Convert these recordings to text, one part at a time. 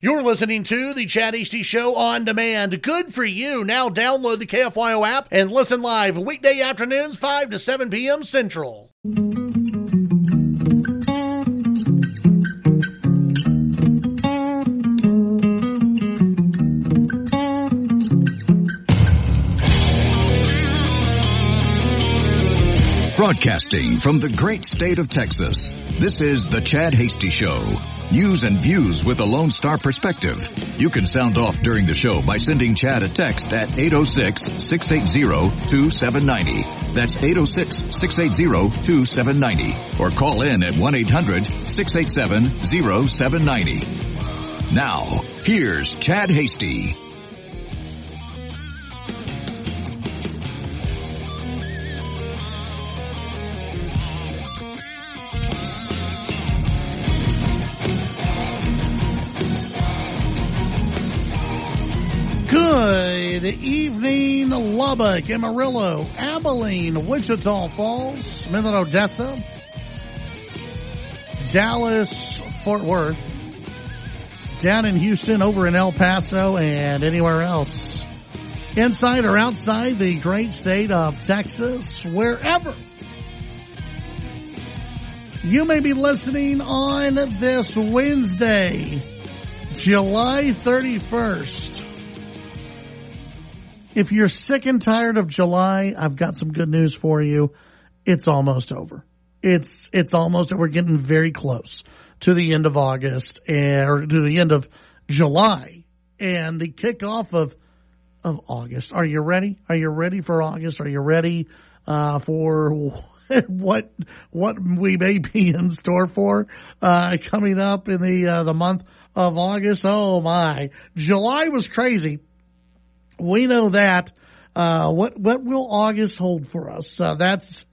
You're listening to the Chad Hasty Show on demand. Good for you. Now download the KFYO app and listen live weekday afternoons 5 to 7 p.m. Central. Broadcasting from the great state of Texas, this is the Chad Hasty Show. News and views with a Lone Star perspective. You can sound off during the show by sending Chad a text at 806-680-2790. That's 806-680-2790. Or call in at 1-800-687-0790. Now, here's Chad Hasty. Good evening, Lubbock, Amarillo, Abilene, Wichita Falls, Smith and Odessa, Dallas, Fort Worth, down in Houston, over in El Paso, and anywhere else. Inside or outside the great state of Texas, wherever you may be listening on this Wednesday, July 31st. If you're sick and tired of July, I've got some good news for you. It's almost over. It's almost, we're getting very close to the end of August, or to the end of July and the kickoff of August. Are you ready? Are you ready for August? Are you ready for what we may be in store for coming up in the month of August? Oh my. July was crazy. We know that. What will August hold for us? That's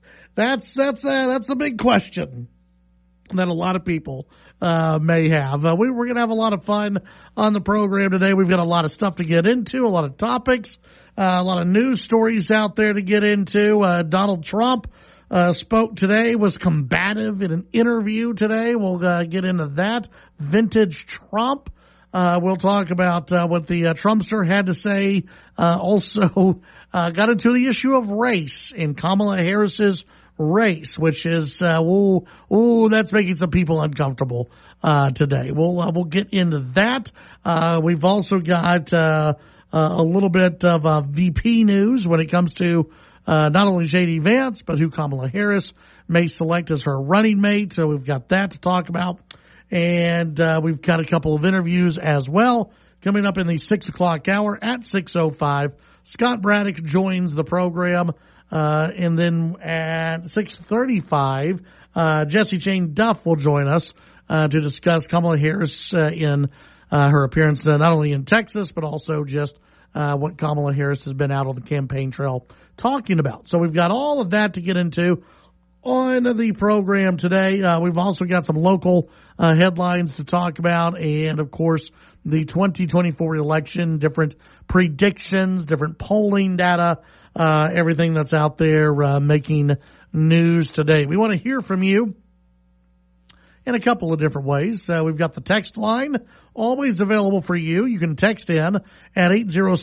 the big question that a lot of people may have. We're going to have a lot of fun on the program today. We've got a lot of stuff to get into, a lot of topics, a lot of news stories out there to get into. Donald Trump spoke today, was combative in an interview today. We'll get into that. Vintage Trump. We'll talk about what the Trumpster had to say. Also got into the issue of race in Kamala Harris's race, which is that's making some people uncomfortable today. We'll get into that. We've also got a little bit of VP news when it comes to not only J.D. Vance, but who Kamala Harris may select as her running mate. So we've got that to talk about. And we've got a couple of interviews as well coming up in the 6 o'clock hour at 6:05. Scott Braddock joins the program. And then at 6:35, Jessie Jane Duff will join us to discuss Kamala Harris in her appearance not only in Texas, but also just what Kamala Harris has been out on the campaign trail talking about. So we've got all of that to get into on the program today. We've also got some local headlines to talk about, and of course the 2024 election, different predictions, different polling data, everything that's out there making news today. We want to hear from you in a couple of different ways. We've got the text line always available for you. You can text in at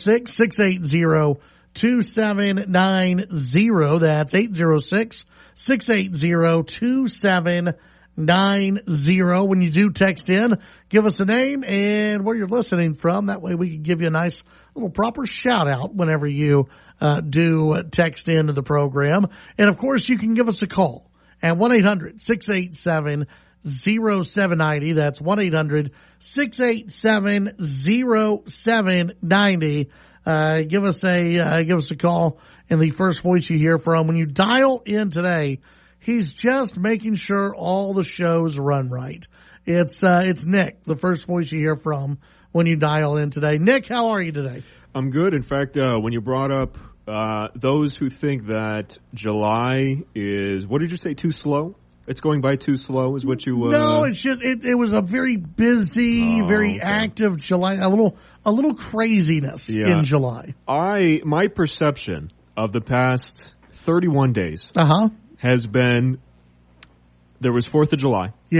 806-680-2790. That's 806-680-2790. When you do text in, give us a name and where you're listening from. That way we can give you a nice little proper shout out whenever you do text into the program. And of course you can give us a call at 1-800-687-0790. That's 1-800-687-0790. Give us a call, and the first voice you hear from when you dial in today, he's just making sure all the shows run right. It's Nick, the first voice you hear from when you dial in today. Nick, how are you today? I'm good. In fact, when you brought up those who think that July is, what did you say, too slow? It's going by too slow is what you... No, it's just, it was a very busy, very active July, a little craziness in July. My perception of the past 31 days has been, there was 4th of July. Yes.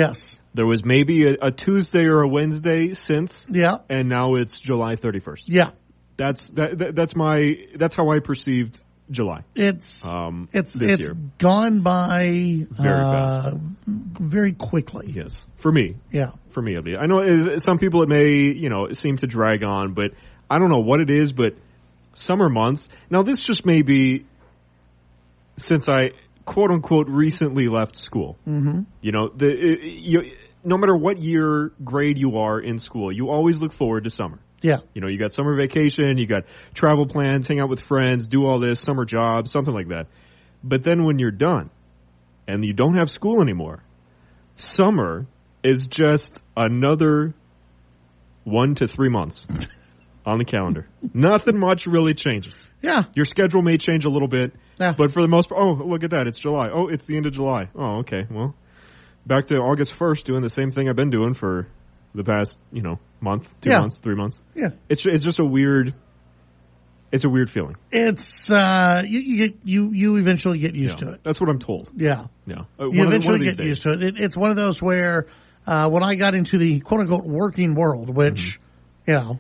There was maybe a Tuesday or a Wednesday since. Yeah. And now it's July 31st. Yeah. That's how I perceived July. It's this year. gone by very fast, very quickly. Yes, for me. Yeah, for me. I know some people it may seem to drag on, but I don't know what it is. But summer months. Now this just may be since I quote unquote recently left school. Mm-hmm. No matter what grade you are in school, you always look forward to summer. Yeah. You got summer vacation, you got travel plans, hang out with friends, do all this, summer jobs, something like that. But then when you're done and you don't have school anymore, summer is just another 1 to 3 months on the calendar. Nothing much really changes. Yeah. Your schedule may change a little bit, but for the most part, look at that, it's July. Oh, it's the end of July. Oh, okay, well, back to August 1st doing the same thing I've been doing for the past, month, 2 months, 3 months. Yeah. It's just a weird feeling. It's, you eventually get used to it. That's what I'm told. Yeah. Yeah. You eventually get used to it. It's one of those where, when I got into the quote unquote working world, which, here,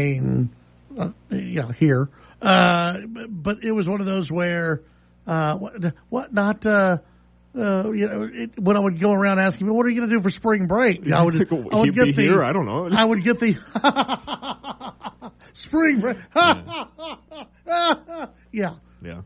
but it was one of those where, when I would go around asking me, what are you going to do for spring break? I would get the, I don't know. I would get the spring break. Yeah.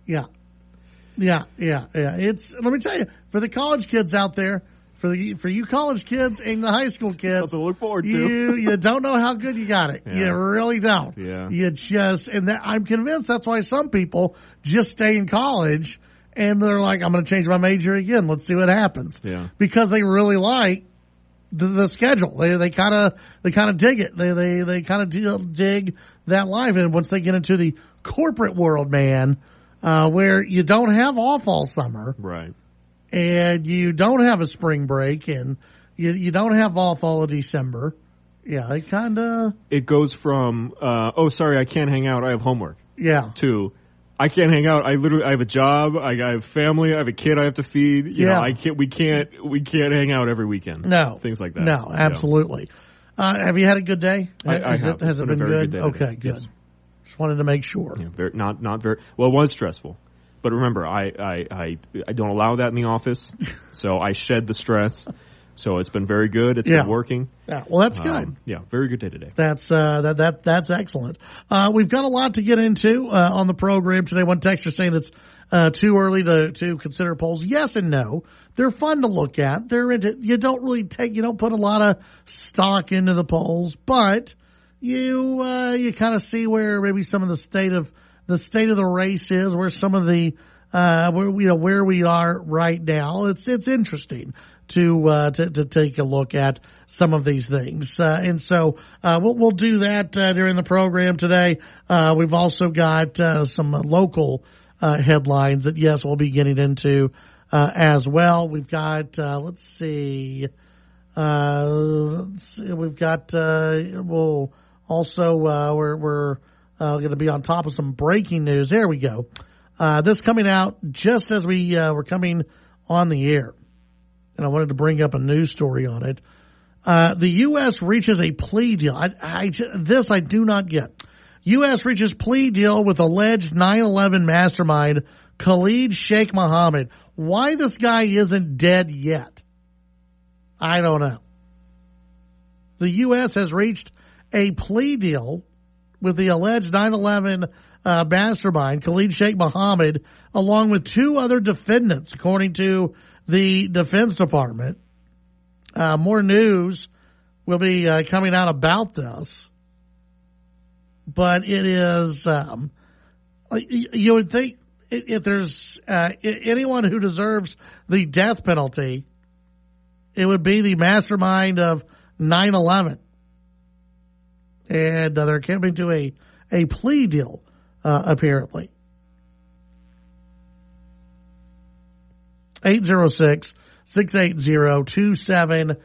It's, let me tell you, for the college kids out there, for you college kids and the high school kids, something to look forward to. You don't know how good you got it. Yeah. You really don't. Yeah. I'm convinced that's why some people just stay in college. And they're like, I'm going to change my major again. Let's see what happens. Yeah. Because they really like the schedule. They kind of dig it. They kind of dig that life. And once they get into the corporate world, man, where you don't have off all summer. Right. And you don't have a spring break and you don't have off all of December. Yeah, it goes from, sorry, I can't hang out. I have homework. Yeah. To, I can't hang out. I have a job. I have family. I have a kid I have to feed. We can't hang out every weekend. No. Things like that. No, absolutely. Have you had a good day? Has it been good? Day okay, good. Yes. Just wanted to make sure. Yeah, not very, well, it was stressful. But remember, I don't allow that in the office. So I shed the stress. So it's been very good. It's been working. Yeah. Well, that's good. Very good day today. That's excellent. We've got a lot to get into on the program today. One texter saying it's too early to consider polls. Yes and no. They're fun to look at. You don't put a lot of stock into the polls, but you kind of see where maybe some of the state of the race is, where some of the where we are right now. It's interesting to take a look at some of these things. And so, we'll do that, during the program today. We've also got, some local, headlines that, yes, we'll be getting into, as well. We've got, we've got, we'll also, we're going to be on top of some breaking news. There we go. This coming out just as we, were coming on the air. And I wanted to bring up a news story on it. The U.S. reaches a plea deal. This I do not get. U.S. reaches plea deal with alleged 9/11 mastermind Khalid Sheikh Mohammed. Why this guy isn't dead yet, I don't know. The U.S. has reached a plea deal with the alleged 9/11 mastermind Khalid Sheikh Mohammed, along with two other defendants, according to the Defense Department. More news will be coming out about this, but it is you would think if there's anyone who deserves the death penalty, it would be the mastermind of 9/11, and they're coming to a plea deal apparently. 806-680-2790.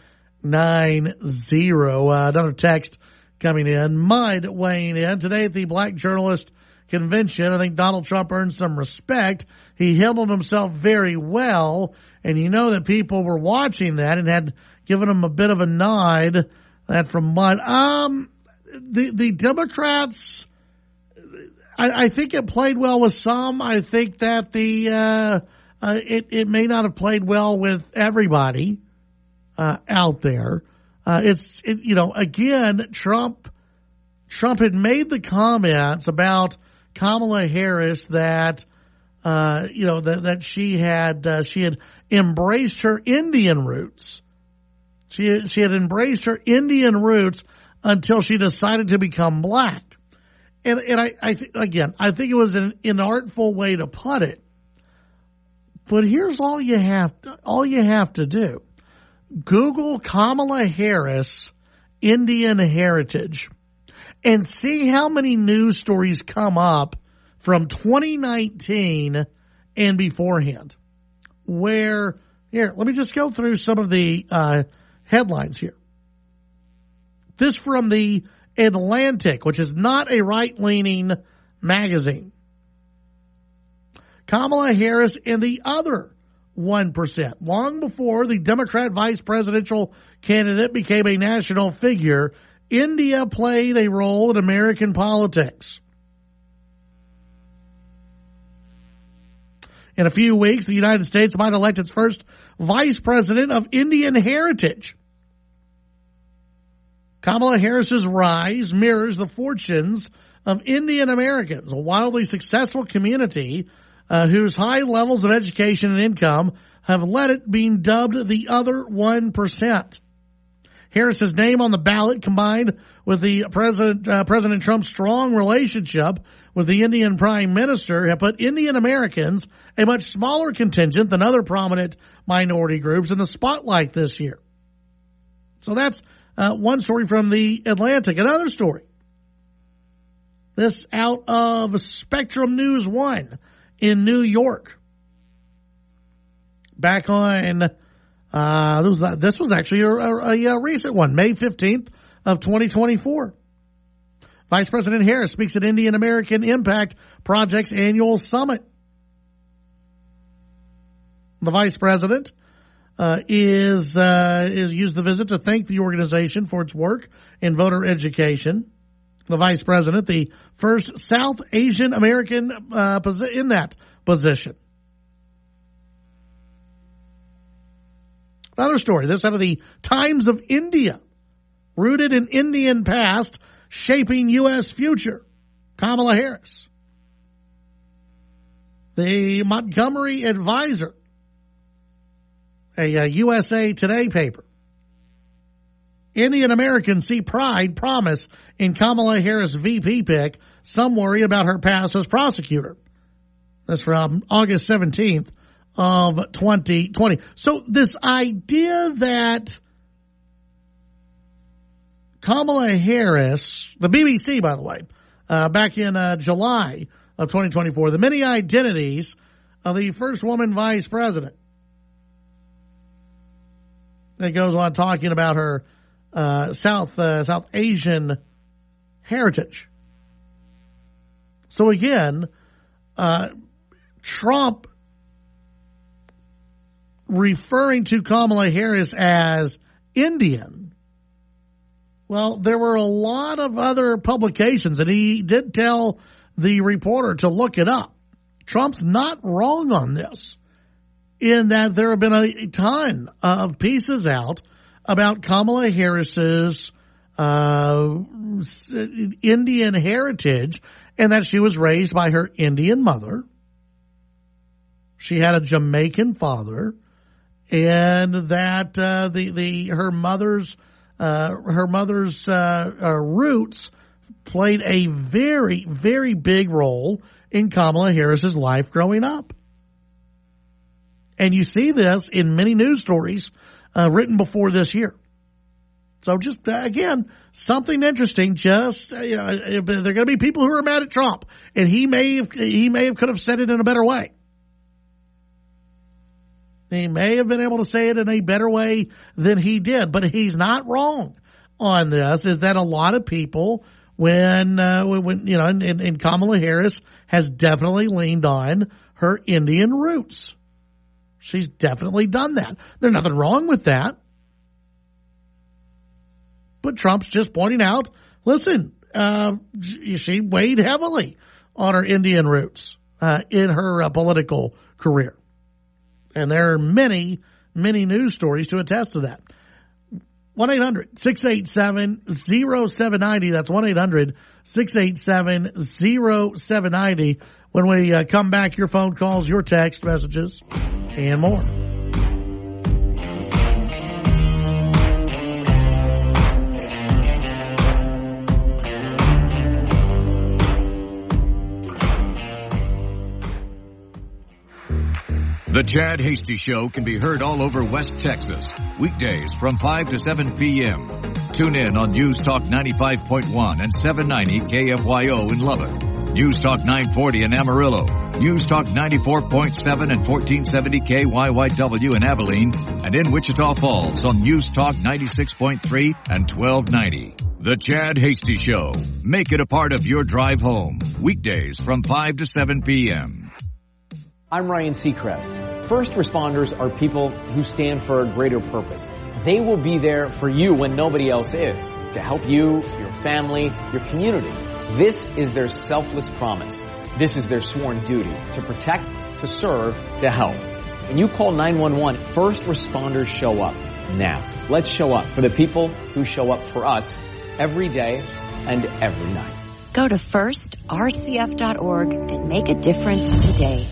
Another text coming in. Mud weighing in. Today at the Black Journalist Convention, I think Donald Trump earned some respect. He handled himself very well. And you know that people were watching that and had giving them a bit of a nod. That from Mudd. The Democrats, I think it played well with some. I think that it may not have played well with everybody out there. Again, Trump had made the comments about Kamala Harris that that she had embraced her Indian roots. She had embraced her Indian roots until she decided to become black. And I think it was an inartful way to put it. But here's all you have to do. Google Kamala Harris Indian heritage and see how many news stories come up from 2019 and beforehand. Let me just go through some of the headlines here. This from the Atlantic, which is not a right-leaning magazine. Kamala Harris and the other 1%. Long before the Democrat vice presidential candidate became a national figure, India played a role in American politics. In a few weeks, the United States might elect its first vice president of Indian heritage. Kamala Harris's rise mirrors the fortunes of Indian Americans, a wildly successful community whose high levels of education and income have led it being dubbed the other 1%. Harris's name on the ballot, combined with the President Trump's strong relationship with the Indian Prime Minister, have put Indian Americans, a much smaller contingent than other prominent minority groups, in the spotlight this year. So that's one story from the Atlantic. Another story. This out of Spectrum News 1 in New York. Back on, this was actually a recent one, May 15th of 2024. Vice President Harris speaks at Indian American Impact Project's annual summit. The Vice President is used the visit to thank the organization for its work in voter education. The Vice President, the first South Asian American in that position. Another story, this out of the Times of India. Rooted in Indian past, shaping U.S. future. Kamala Harris. The Montgomery Advisor, a USA Today paper. Indian Americans see pride, promise in Kamala Harris VP pick. Some worry about her past as prosecutor. That's from August 17th of 2020. So this idea that Kamala Harris, the BBC, by the way, back in July of 2024, the many identities of the first woman vice president. It goes on talking about her South Asian heritage. So again, Trump referring to Kamala Harris as Indian. Well, there were a lot of other publications, and he did tell the reporter to look it up. Trump's not wrong on this, in that there have been a ton of pieces out about Kamala Harris's Indian heritage, and that she was raised by her Indian mother. She had a Jamaican father, and that her mother's roots played a very, very big role in Kamala Harris's life growing up. And you see this in many news stories written before this year. So just, again, something interesting. Just, there are going to be people who are mad at Trump, and he may have could have said it in a better way. He may have been able to say it in a better way than he did, but he's not wrong on this. Is that a lot of people, when and Kamala Harris has definitely leaned on her Indian roots. She's definitely done that. There's nothing wrong with that. But Trump's just pointing out, listen, she weighed heavily on her Indian roots in her political career. And there are many, many news stories to attest to that. 1-800-687-0790. That's 1-800-687-0790. When we come back, your phone calls, your text messages, and more. The Chad Hasty Show can be heard all over West Texas, weekdays from 5 to 7 p.m. Tune in on News Talk 95.1 and 790 KFYO in Lubbock, News Talk 940 in Amarillo, News Talk 94.7 and 1470 KYYW in Abilene, and in Wichita Falls on News Talk 96.3 and 1290. The Chad Hasty Show. Make it a part of your drive home, weekdays from 5 to 7 p.m. I'm Ryan Seacrest. First responders are people who stand for a greater purpose. They will be there for you when nobody else is, to help you, your family, your community. This is their selfless promise. This is their sworn duty to protect, to serve, to help. When you call 911, first responders show up now. Let's show up for the people who show up for us every day and every night. Go to firstrcf.org and make a difference today.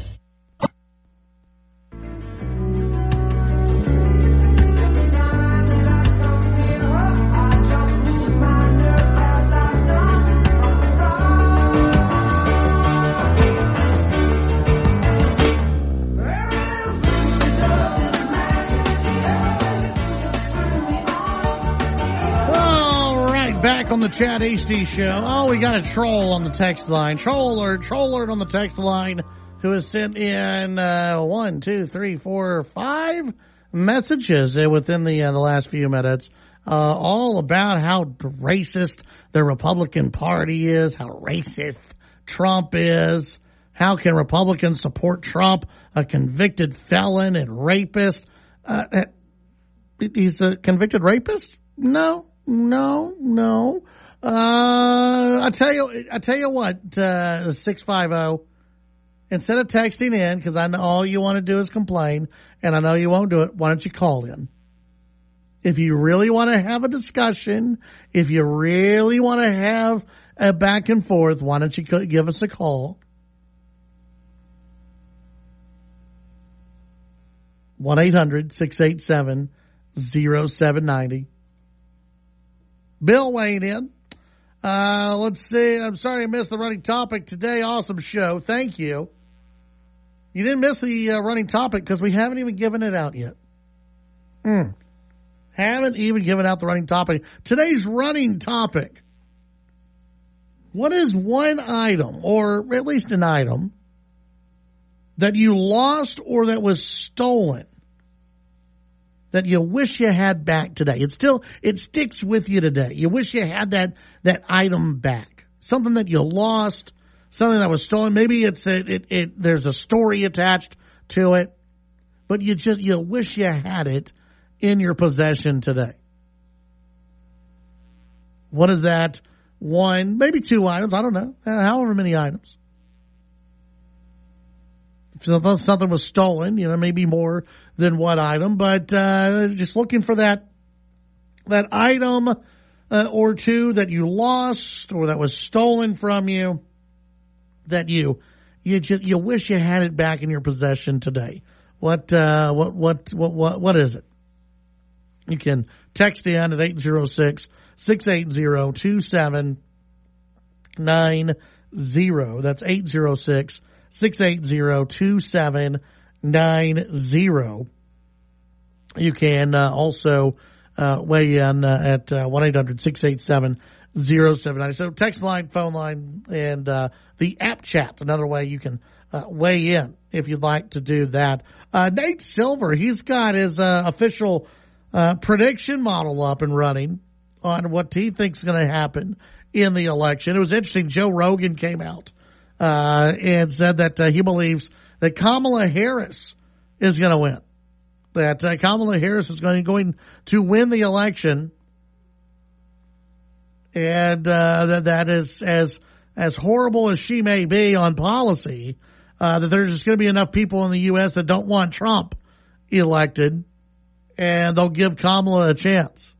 Back on the Chad Hasty Show. Oh, we got a troll on the text line. Troll alert on the text line who has sent in 5 messages within the last few minutes, all about how racist the Republican Party is, how racist Trump is. How can Republicans support Trump, a convicted felon and rapist? He's a convicted rapist? No. I tell you what, 650, instead of texting in, because I know all you want to do is complain, and I know you won't do it, why don't you call in? If you really want to have a discussion, if you really want to have a back and forth, why don't you give us a call? 1-800-687-0790. Bill weighing in. Let's see. I'm sorry I missed the running topic today. Awesome show. Thank you. You didn't miss the running topic because we haven't even given it out yet. Haven't even given out the running topic. Today's running topic. What is one item, or at least an item, that you lost or that was stolen that you wish you had back today? It sticks with you today. You wish you had that item back. Something that you lost, something that was stolen. Maybe there's a story attached to it, but you wish you had it in your possession today. What is that? One, maybe two items. I don't know. However many items. If something was stolen, maybe more than one item, but just looking for that item or two that you lost or that was stolen from you, that you wish you had it back in your possession today. What is it? You can text in at 806-680-2790. That's 806-680-2790. You can also weigh in at 1-800-687-0790. So text line, phone line, and the app chat. Another way you can weigh in if you'd like to do that. Nate Silver, he's got his official prediction model up and running on what he thinks is going to happen in the election. It was interesting. Joe Rogan came out and said that he believes that Kamala Harris is going to win. That Kamala Harris is going to win the election And that is as horrible as she may be on policy, that there's just going to be enough people in the U.S. that don't want Trump elected, and they'll give Kamala a chance.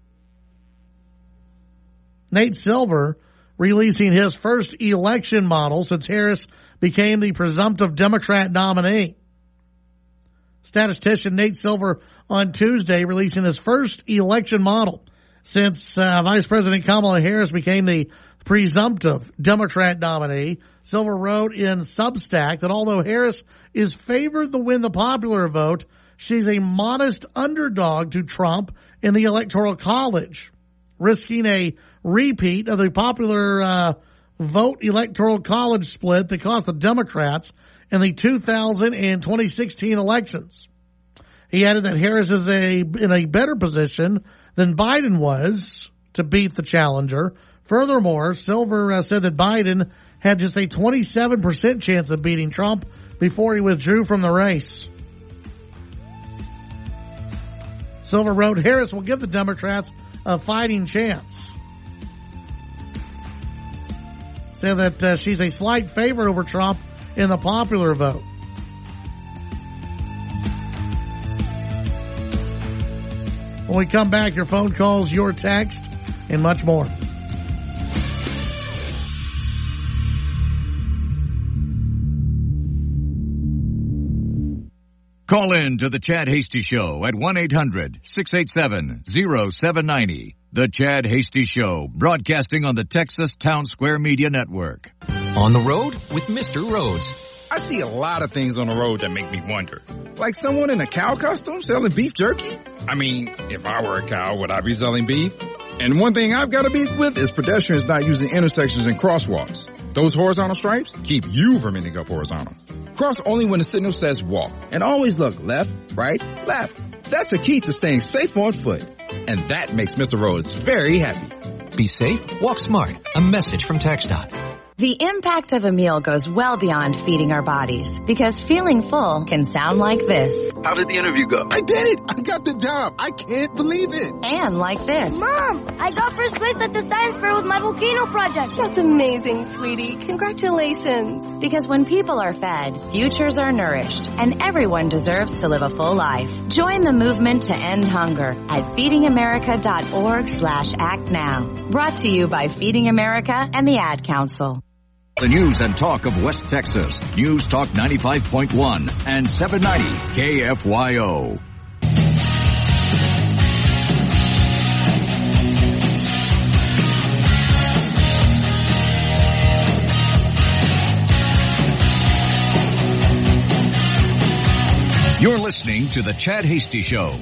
Nate Silver releasing his first election model since Harris became the presumptive Democrat nominee. Statistician Nate Silver on Tuesday releasing his first election model since Vice President Kamala Harris became the presumptive Democrat nominee. Silver wrote in Substack that although Harris is favored to win the popular vote, she's a modest underdog to Trump in the Electoral College, risking a repeat of the popular vote Electoral College split that cost the Democrats in the 2000 and 2016 elections. He added that Harris is in a better position than Biden was to beat the challenger. Furthermore, Silver said that Biden had just a 27% chance of beating Trump before he withdrew from the race. Silver wrote, Harris will give the Democrats a fighting chance. Said that she's a slight favorite over Trump in the popular vote. When we come back, your phone calls, your text, and much more. Call in to the Chad Hasty Show at 1-800-687-0790. The Chad Hasty Show, broadcasting on the Texas Town Square Media Network. On the road with Mr. Rhodes. I see a lot of things on the road that make me wonder. Like someone in a cow costume selling beef jerky? I mean, if I were a cow, would I be selling beef? And one thing I've got to beef with is pedestrians not using intersections and crosswalks. Those horizontal stripes keep you from ending up horizontal. Cross only when the signal says walk. And always look left, right, left. That's a key to staying safe on foot. And that makes Mr. Rhodes very happy. Be safe, walk smart. A message from TxDOT. The impact of a meal goes well beyond feeding our bodies, because feeling full can sound like this. How did the interview go? I did it! I got the job! I can't believe it! And like this. Mom, I got first place at the science fair with my volcano project. That's amazing, sweetie. Congratulations. Because when people are fed, futures are nourished, and everyone deserves to live a full life. Join the movement to end hunger at feedingamerica.org/act now. Brought to you by Feeding America and the Ad Council. The news and talk of West Texas. News Talk 95.1 and 790 KFYO. You're listening to The Chad Hasty Show.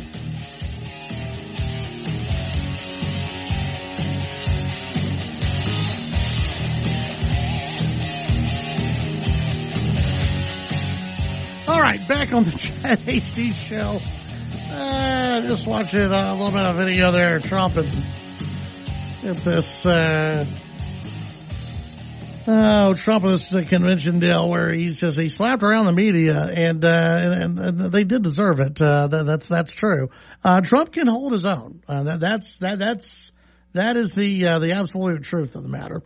All right, back on the Chad Hasty Show. Just watching a little bit of video there, Trump and this Trump and this convention deal where he slapped around the media, and they did deserve it. That's true. Trump can hold his own. That is the absolute truth of the matter.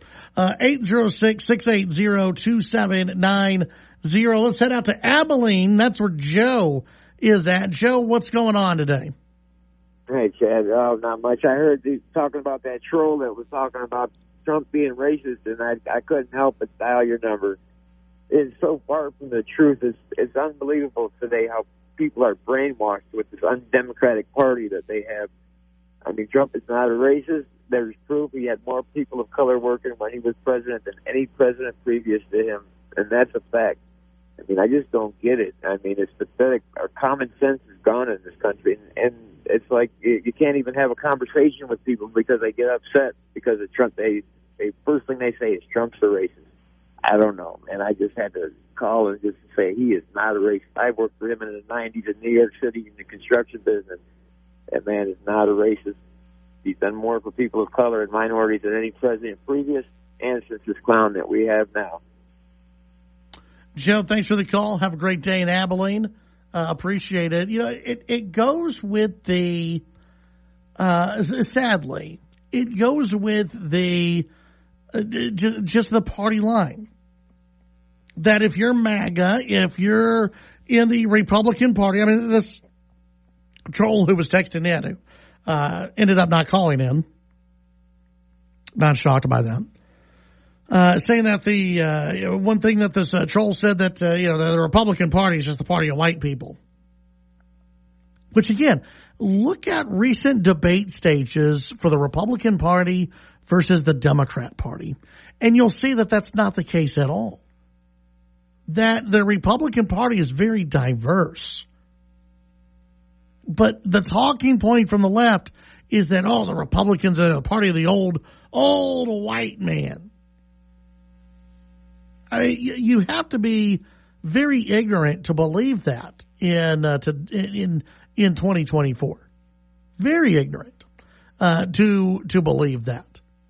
806-680-2790. Let's head out to Abilene. That's where Joe is at. Joe, what's going on today? Hey, Chad. Oh, not much. I heard you talking about that troll that was talking about Trump being racist, and I couldn't help but dial your number. It's so far from the truth. It's unbelievable today how people are brainwashed with this undemocratic party that they have. I mean, Trump is not a racist. There's proof he had more people of color working when he was president than any president previous to him, and that's a fact. I mean, I just don't get it. I mean, it's pathetic. Our common sense is gone in this country, and it's like you can't even have a conversation with people because they get upset because of Trump. They first thing they say is Trump's a racist. I don't know, and I just had to call and just say he is not a racist. I worked for him in the 90s in New York City in the construction business. That man is not a racist. He's done more for people of color and minorities than any president previous and since this clown that we have now. Joe, thanks for the call. Have a great day in Abilene. Appreciate it. You know, it goes with the, sadly, it goes with the just the party line. That if you're MAGA, if you're in the Republican Party, I mean, this troll who was texting in, who ended up not calling in, not shocked by that, saying that the one thing that this troll said that the Republican Party is just the party of white people. Which again, look at recent debate stages for the Republican Party versus the Democrat Party, and you'll see that that's not the case at all. That the Republican Party is very diverse. But the talking point from the left is that, the Republicans are the party of the old white man. You have to be very ignorant to believe that in 2024. Very ignorant to believe that.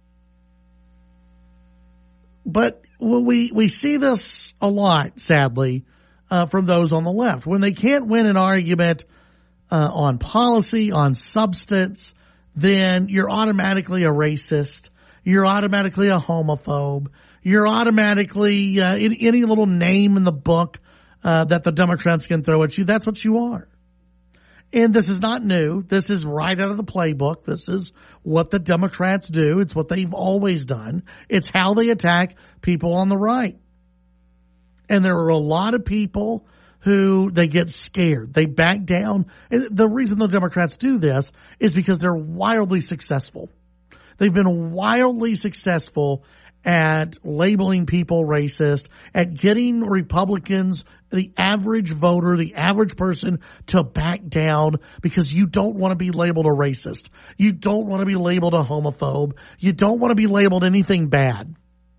But we see this a lot, sadly, from those on the left. When they can't win an argument on policy, on substance, then you're automatically a racist. You're automatically a homophobe. You're automatically any little name in the book that the Democrats can throw at you. That's what you are. And this is not new. This is right out of the playbook. This is what the Democrats do. It's what they've always done. It's how they attack people on the right. And there are a lot of people who they get scared. They back down. And the reason the Democrats do this is because they're wildly successful. They've been wildly successful at labeling people racist, at getting Republicans, the average voter, the average person, to back down because you don't want to be labeled a racist. You don't want to be labeled a homophobe. You don't want to be labeled anything bad.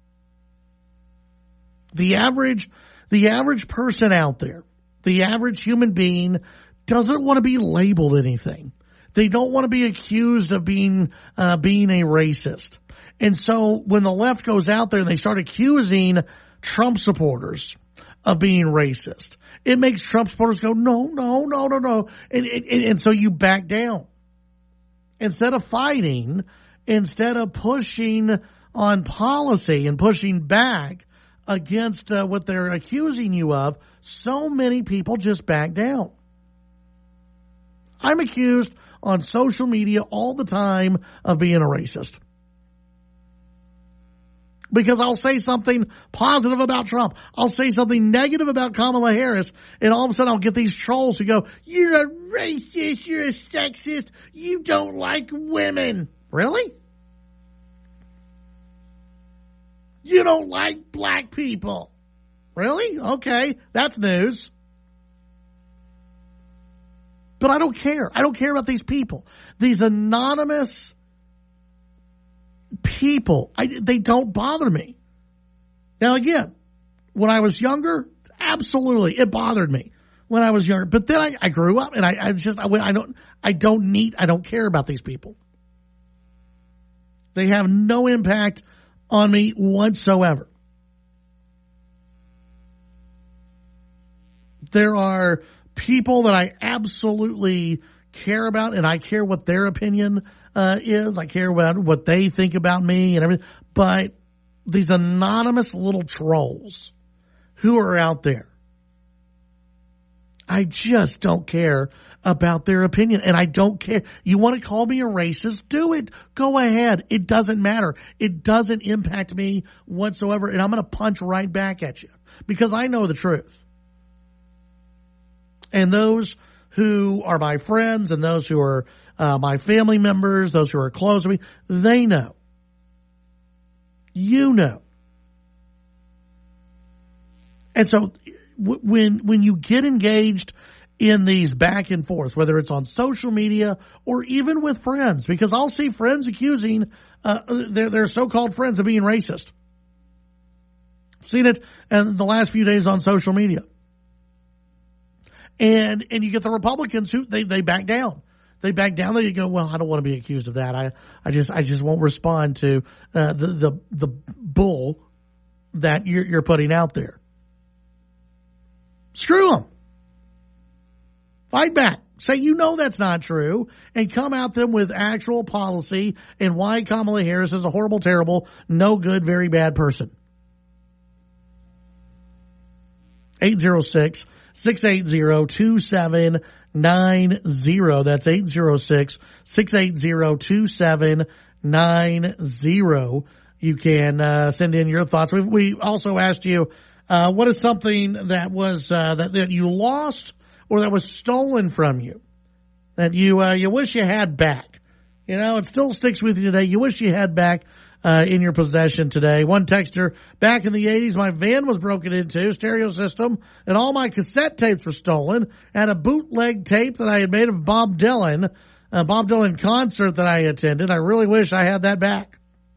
The average person out there, the average human being, doesn't want to be labeled anything. They don't want to be accused of being a racist. And so when the left goes out there and they start accusing Trump supporters of being racist, it makes Trump supporters go, no. And so you back down. Instead of fighting, instead of pushing on policy and pushing back against what they're accusing you of, so many people just back down. I'm accused on social media all the time of being a racist. Because I'll say something positive about Trump. I'll say something negative about Kamala Harris, and all of a sudden I'll get these trolls who go, you're a racist, you're a sexist, you don't like women. Really? You don't like black people. Really? Okay, that's news. But I don't care. I don't care about these people. These anonymous people, they don't bother me. Now again, when I was younger, absolutely, it bothered me when I was younger. But then I grew up, and I don't care about these people. They have no impact on me whatsoever. There are people that I absolutely care about, and I care what their opinion is. I care about what they think about me and everything. But these anonymous little trolls who are out there, I just don't care about their opinion, and I don't care. You want to call me a racist? Do it. Go ahead. It doesn't matter. It doesn't impact me whatsoever, and I'm going to punch right back at you because I know the truth. And those who are my friends and those who are my family members, those who are close to me, they know. You know. And so when you get engaged in these back and forth, whether it's on social media or even with friends, because I'll see friends accusing their so-called friends of being racist. I've seen it in the last few days on social media. And you get the Republicans who they back down. They back down. They go, well, I don't want to be accused of that. I just won't respond to the bull that you're putting out there. Screw them. Fight back. Say you know that's not true and come at them with actual policy and why Kamala Harris is a horrible, terrible, no good, very bad person. 806-680-2790. That's 806-680-2790. You can send in your thoughts. We also asked you, what is something that was that you lost or that was stolen from you that you wish you had back? You know, it still sticks with you today. You wish you had back in your possession today. One texter, back in the 80s, my van was broken into, stereo system, and all my cassette tapes were stolen, and a bootleg tape that I had made of Bob Dylan concert that I attended. I really wish I had that back.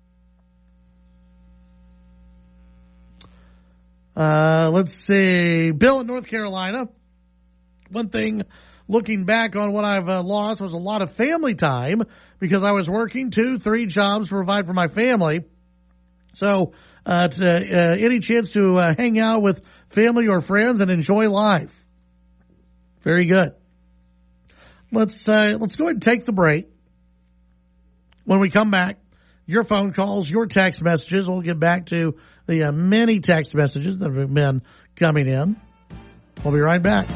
Let's see. Bill in North Carolina. One thing, looking back on what I've lost was a lot of family time because I was working 2-3 jobs to provide for my family. So, any chance to hang out with family or friends and enjoy life. Very good. Let's go ahead and take the break. When we come back, your phone calls, your text messages. We'll get back to the many text messages that have been coming in. We'll be right back.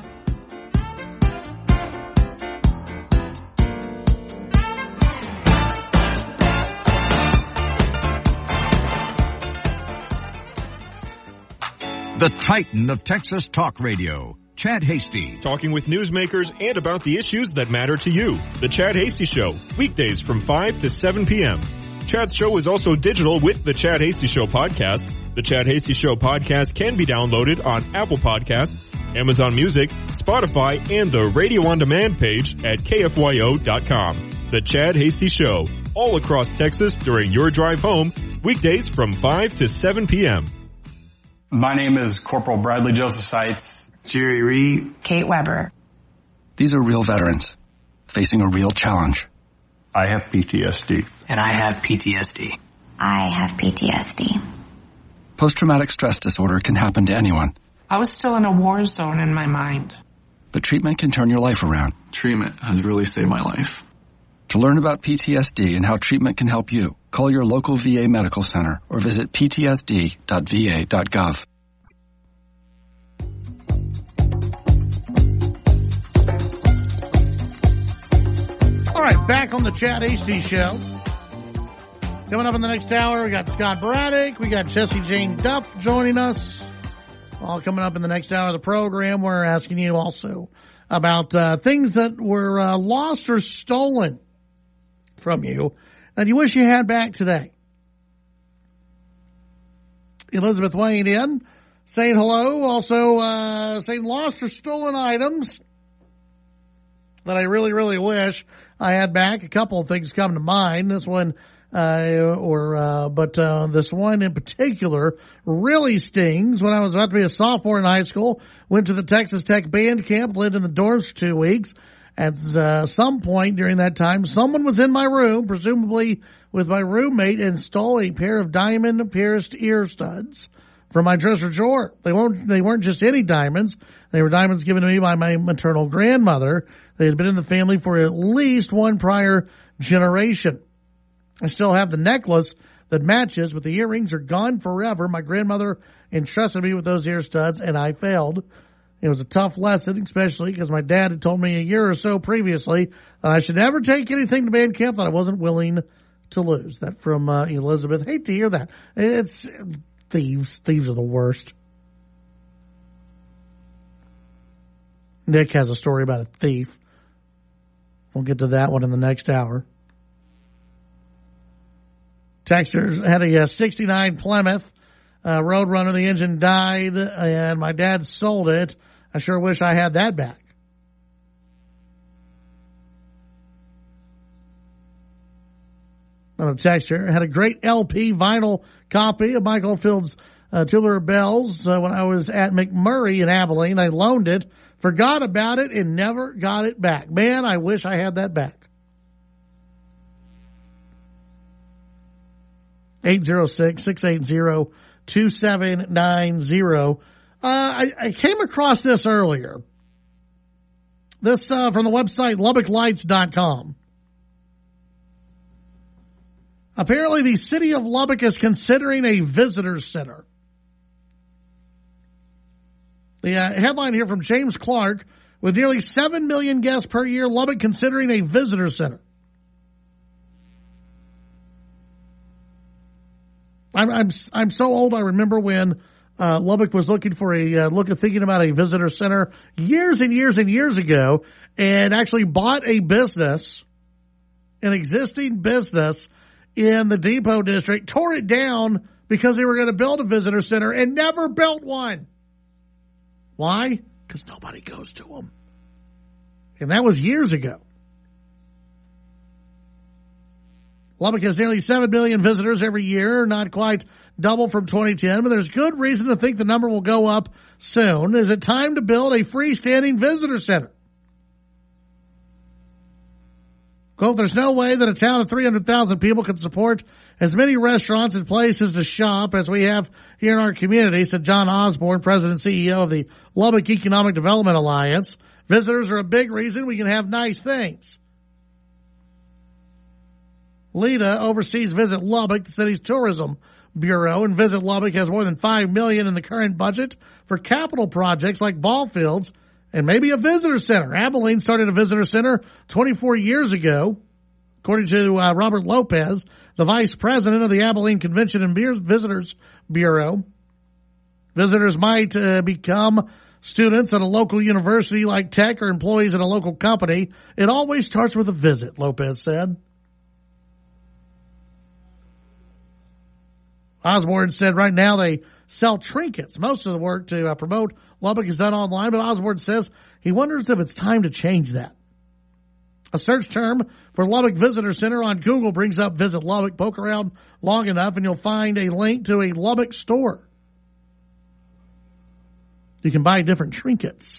The Titan of Texas Talk Radio, Chad Hasty. Talking with newsmakers and about the issues that matter to you. The Chad Hasty Show, weekdays from 5 to 7 p.m. Chad's show is also digital with the Chad Hasty Show podcast. The Chad Hasty Show podcast can be downloaded on Apple Podcasts, Amazon Music, Spotify, and the Radio On Demand page at KFYO.com. The Chad Hasty Show, all across Texas during your drive home, weekdays from 5 to 7 p.m. My name is Corporal Bradley Joseph Seitz. Jerry Reed. Kate Weber. These are real veterans facing a real challenge. I have PTSD. And I have PTSD. I have PTSD. Post-traumatic stress disorder can happen to anyone. I was still in a war zone in my mind. But treatment can turn your life around. Treatment has really saved my life. To learn about PTSD and how treatment can help you, call your local VA medical center or visit ptsd.va.gov. All right, back on the Chad Hasty Show. Coming up in the next hour, we got Scott Braddock, we got Jessie Jane Duff joining us. All coming up in the next hour of the program. We're asking you also about things that were lost or stolen from you that you wish you had back today. Elizabeth weighing in, saying hello, also saying lost or stolen items that I really, really wish I had back. A couple of things come to mind. This one, this one in particular really stings. When I was about to be a sophomore in high school, went to the Texas Tech band camp, lived in the dorms for 2 weeks. At some point during that time, someone was in my room, presumably with my roommate, and stole a pair of diamond pierced ear studs from my dresser drawer. They weren't just any diamonds. They were diamonds given to me by my maternal grandmother. They had been in the family for at least one prior generation. I still have the necklace that matches, but the earrings are gone forever. My grandmother entrusted me with those ear studs, and I failed. It was a tough lesson, especially because my dad had told me a year or so previously that I should never take anything to band camp that I wasn't willing to lose. That from Elizabeth. Hate to hear that. It's thieves. Thieves are the worst. Nick has a story about a thief. We'll get to that one in the next hour. Texter had a 69 Plymouth Roadrunner. The engine died, and my dad sold it. I sure wish I had that back. Another texter had a great LP vinyl copy of Michael Field's Tubular Bells when I was at McMurray in Abilene. I loaned it, forgot about it, and never got it back. Man, I wish I had that back. 806-680-2790. I came across this earlier. This from the website LubbockLights.com. Apparently, the city of Lubbock is considering a visitor center. The headline here from James Clark, with nearly 7 million guests per year, Lubbock considering a visitor center. I'm so old. I remember when Lubbock was looking for thinking about a visitor center years and years and years ago, and actually bought a business, an existing business in the Depot District, tore it down because they were going to build a visitor center and never built one. Why? Because nobody goes to them. And that was years ago. Lubbock has nearly 7 million visitors every year, not quite double from 2010, but there's good reason to think the number will go up soon. Is it time to build a freestanding visitor center? Quote, there's no way that a town of 300,000 people can support as many restaurants and places to shop as we have here in our community, said John Osborne, President and CEO of the Lubbock Economic Development Alliance. Visitors are a big reason we can have nice things. Lita oversees Visit Lubbock, the city's tourism bureau, and Visit Lubbock has more than $5 million in the current budget for capital projects like ball fields and maybe a visitor center. Abilene started a visitor center 24 years ago, according to Robert Lopez, the vice president of the Abilene Convention and Visitors Bureau. Visitors might become students at a local university like Tech or employees at a local company. It always starts with a visit, Lopez said. Osborne said right now they sell trinkets. Most of the work to promote Lubbock is done online, but Osborne says he wonders if it's time to change that. A search term for Lubbock Visitor Center on Google brings up Visit Lubbock. Poke around long enough and you'll find a link to a Lubbock store. You can buy different trinkets.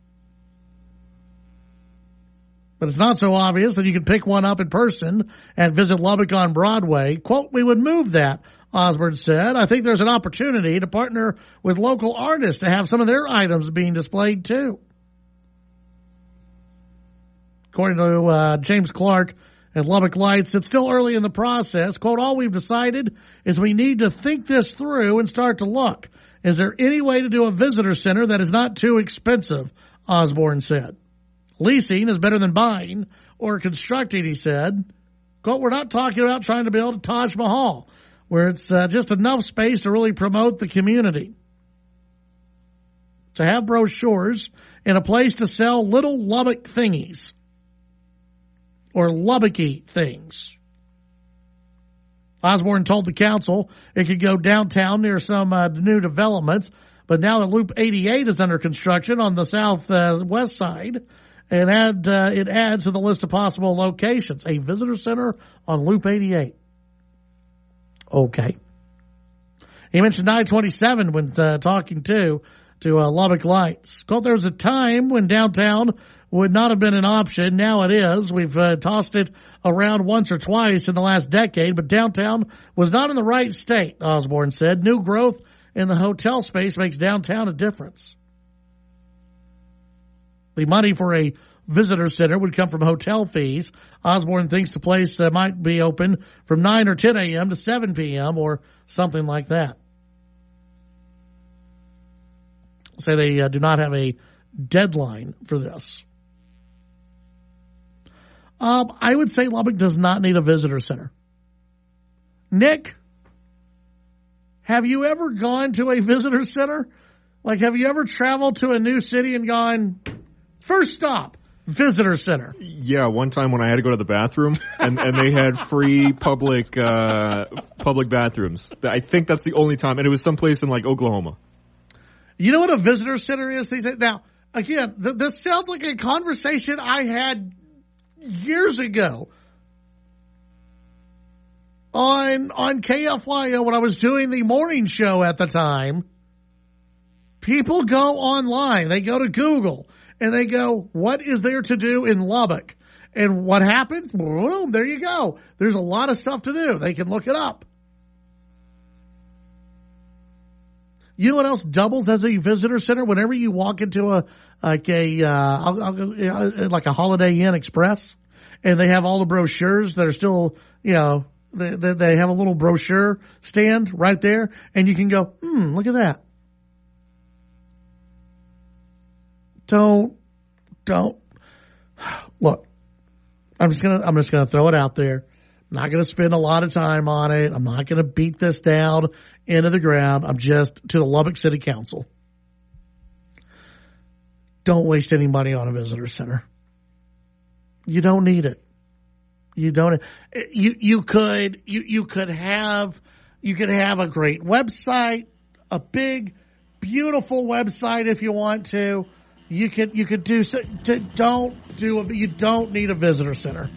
But it's not so obvious that you can pick one up in person at Visit Lubbock on Broadway. Quote, we would move that, Osborne said. I think there's an opportunity to partner with local artists to have some of their items being displayed too. According to James Clark at Lubbock Lights, it's still early in the process. Quote, all we've decided is we need to think this through and start to look. Is there any way to do a visitor center that is not too expensive, Osborne said. Leasing is better than buying or constructing, he said. Quote, we're not talking about trying to build a Taj Mahal where it's just enough space to really promote the community. To have brochures and a place to sell little Lubbock thingies or Lubbocky things. Osborne told the council it could go downtown near some new developments, but now that Loop 88 is under construction on the southwest side, it adds to the list of possible locations. A visitor center on Loop 88. Okay. He mentioned I-27 when talking to Lubbock Lights. Quote, there was a time when downtown would not have been an option. Now it is. We've tossed it around once or twice in the last decade, but downtown was not in the right state, Osborne said. New growth in the hotel space makes downtown a difference. The money for a visitor center would come from hotel fees. Osborne thinks the place might be open from 9 or 10 a.m. to 7 p.m. or something like that. Say they do not have a deadline for this. I would say Lubbock does not need a visitor center. Nick, have you ever gone to a visitor center? Like, have you ever traveled to a new city and gone, first stop, visitor center? Yeah, one time when I had to go to the bathroom and they had free public bathrooms. I think that's the only time, and it was someplace in like Oklahoma. You know what a visitor center is? Now, again, this sounds like a conversation I had years ago on KFYO when I was doing the morning show at the time. People go online. They go to Google and they go, what is there to do in Lubbock? And what happens? Boom, there you go. There's a lot of stuff to do. They can look it up. You know what else doubles as a visitor center? Whenever you walk into a Holiday Inn Express, and they have all the brochures that are still, they have a little brochure stand right there, and you can go, look at that. Don't look. I'm just gonna throw it out there. I'm not gonna spend a lot of time on it. I'm not gonna beat this down into the ground. I'm just to the Lubbock City Council. Don't waste any money on a visitor center. You don't need it. You don't. You could have a great website, a big, beautiful website if you want to. You could do so. Don't do it. You don't need a visitor center.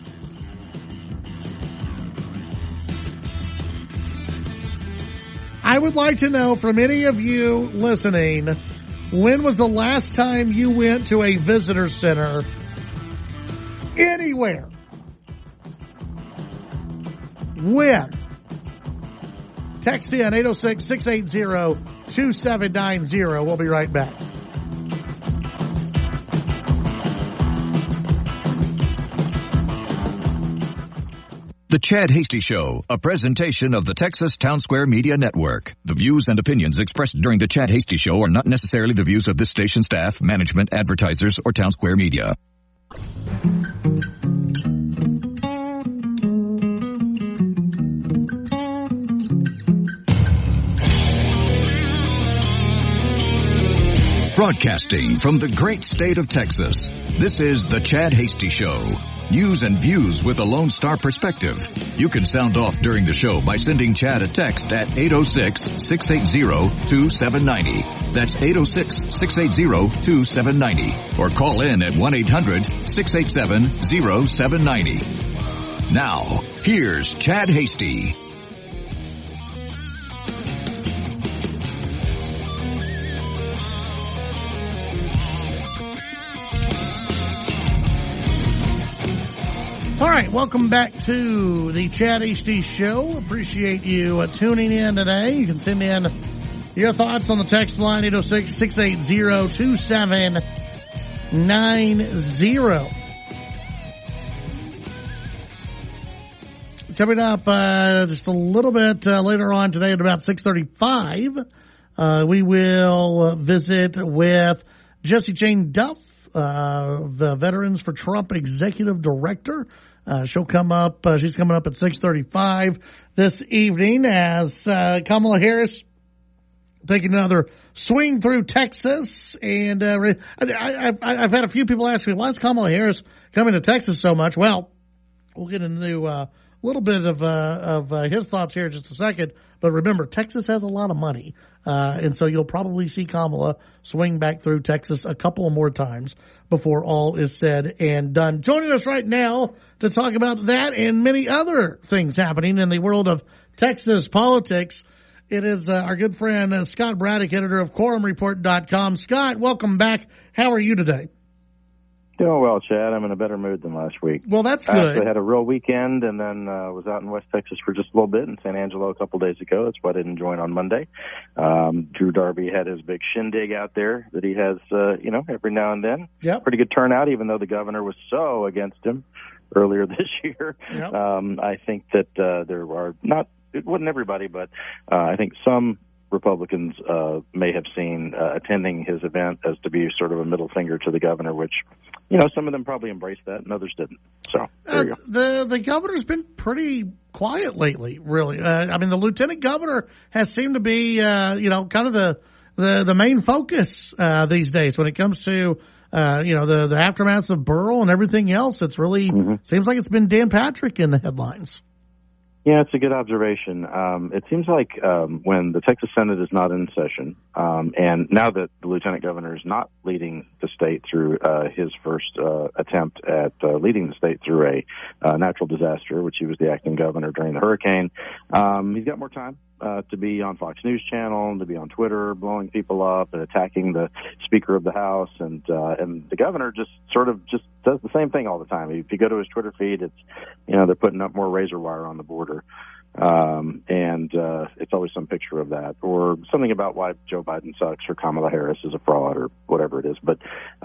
I would like to know from any of you listening, when was the last time you went to a visitor center anywhere? When? Text in 806-680-2790. We'll be right back. The Chad Hasty Show, a presentation of the Texas Town Square Media Network. The views and opinions expressed during the Chad Hasty Show are not necessarily the views of this station staff, management, advertisers, or Town Square Media. Broadcasting from the great state of Texas, this is the Chad Hasty Show. News and views with a Lone Star perspective. You can sound off during the show by sending Chad a text at 806-680-2790. That's 806-680-2790. Or call in at 1-800-687-0790. Now, here's Chad Hasty. All right, welcome back to the Chad Hasty Show. Appreciate you tuning in today. You can send in your thoughts on the text line, 806-680-2790. Coming up just a little bit later on today at about 6:35, we will visit with Jessie Jane Duff, the Veterans for Trump Executive Director. She'll come up. She's coming up at 6:35 this evening as Kamala Harris taking another swing through Texas. And I've had a few people ask me, why is Kamala Harris coming to Texas so much? Well, we'll get into a little bit of his thoughts here in just a second. But remember, Texas has a lot of money. And so you'll probably see Kamala swing back through Texas a couple of more times before all is said and done. Joining us right now to talk about that and many other things happening in the world of Texas politics, it is our good friend Scott Braddock, editor of QuorumReport.com. Scott, welcome back. How are you today? Doing well, Chad. I'm in a better mood than last week. Well, that's good. I actually had a real weekend and then was out in West Texas for just a little bit in San Angelo a couple days ago. That's why I didn't join on Monday. Drew Darby had his big shindig out there that he has, every now and then. Yep. Pretty good turnout, even though the governor was so against him earlier this year. Yep. I think that there are not, it wasn't everybody, but I think some Republicans may have seen attending his event as to be sort of a middle finger to the governor, which, some of them probably embraced that and others didn't. So there you go. The governor's been pretty quiet lately, really. The lieutenant governor has seemed to be, kind of the main focus these days when it comes to, the aftermath of Burl and everything else. It's really seems like it's been Dan Patrick in the headlines. Yeah, it's a good observation. It seems like when the Texas Senate is not in session, and now that the lieutenant governor is not leading the state through his first attempt at leading the state through a natural disaster, which he was the acting governor during the hurricane, he's got more time to be on Fox News Channel, to be on Twitter, blowing people up and attacking the Speaker of the House, and the governor just does the same thing all the time. If you go to his Twitter feed, it's they're putting up more razor wire on the border. And it's always some picture of that, or something about why Joe Biden sucks or Kamala Harris is a fraud or whatever it is. But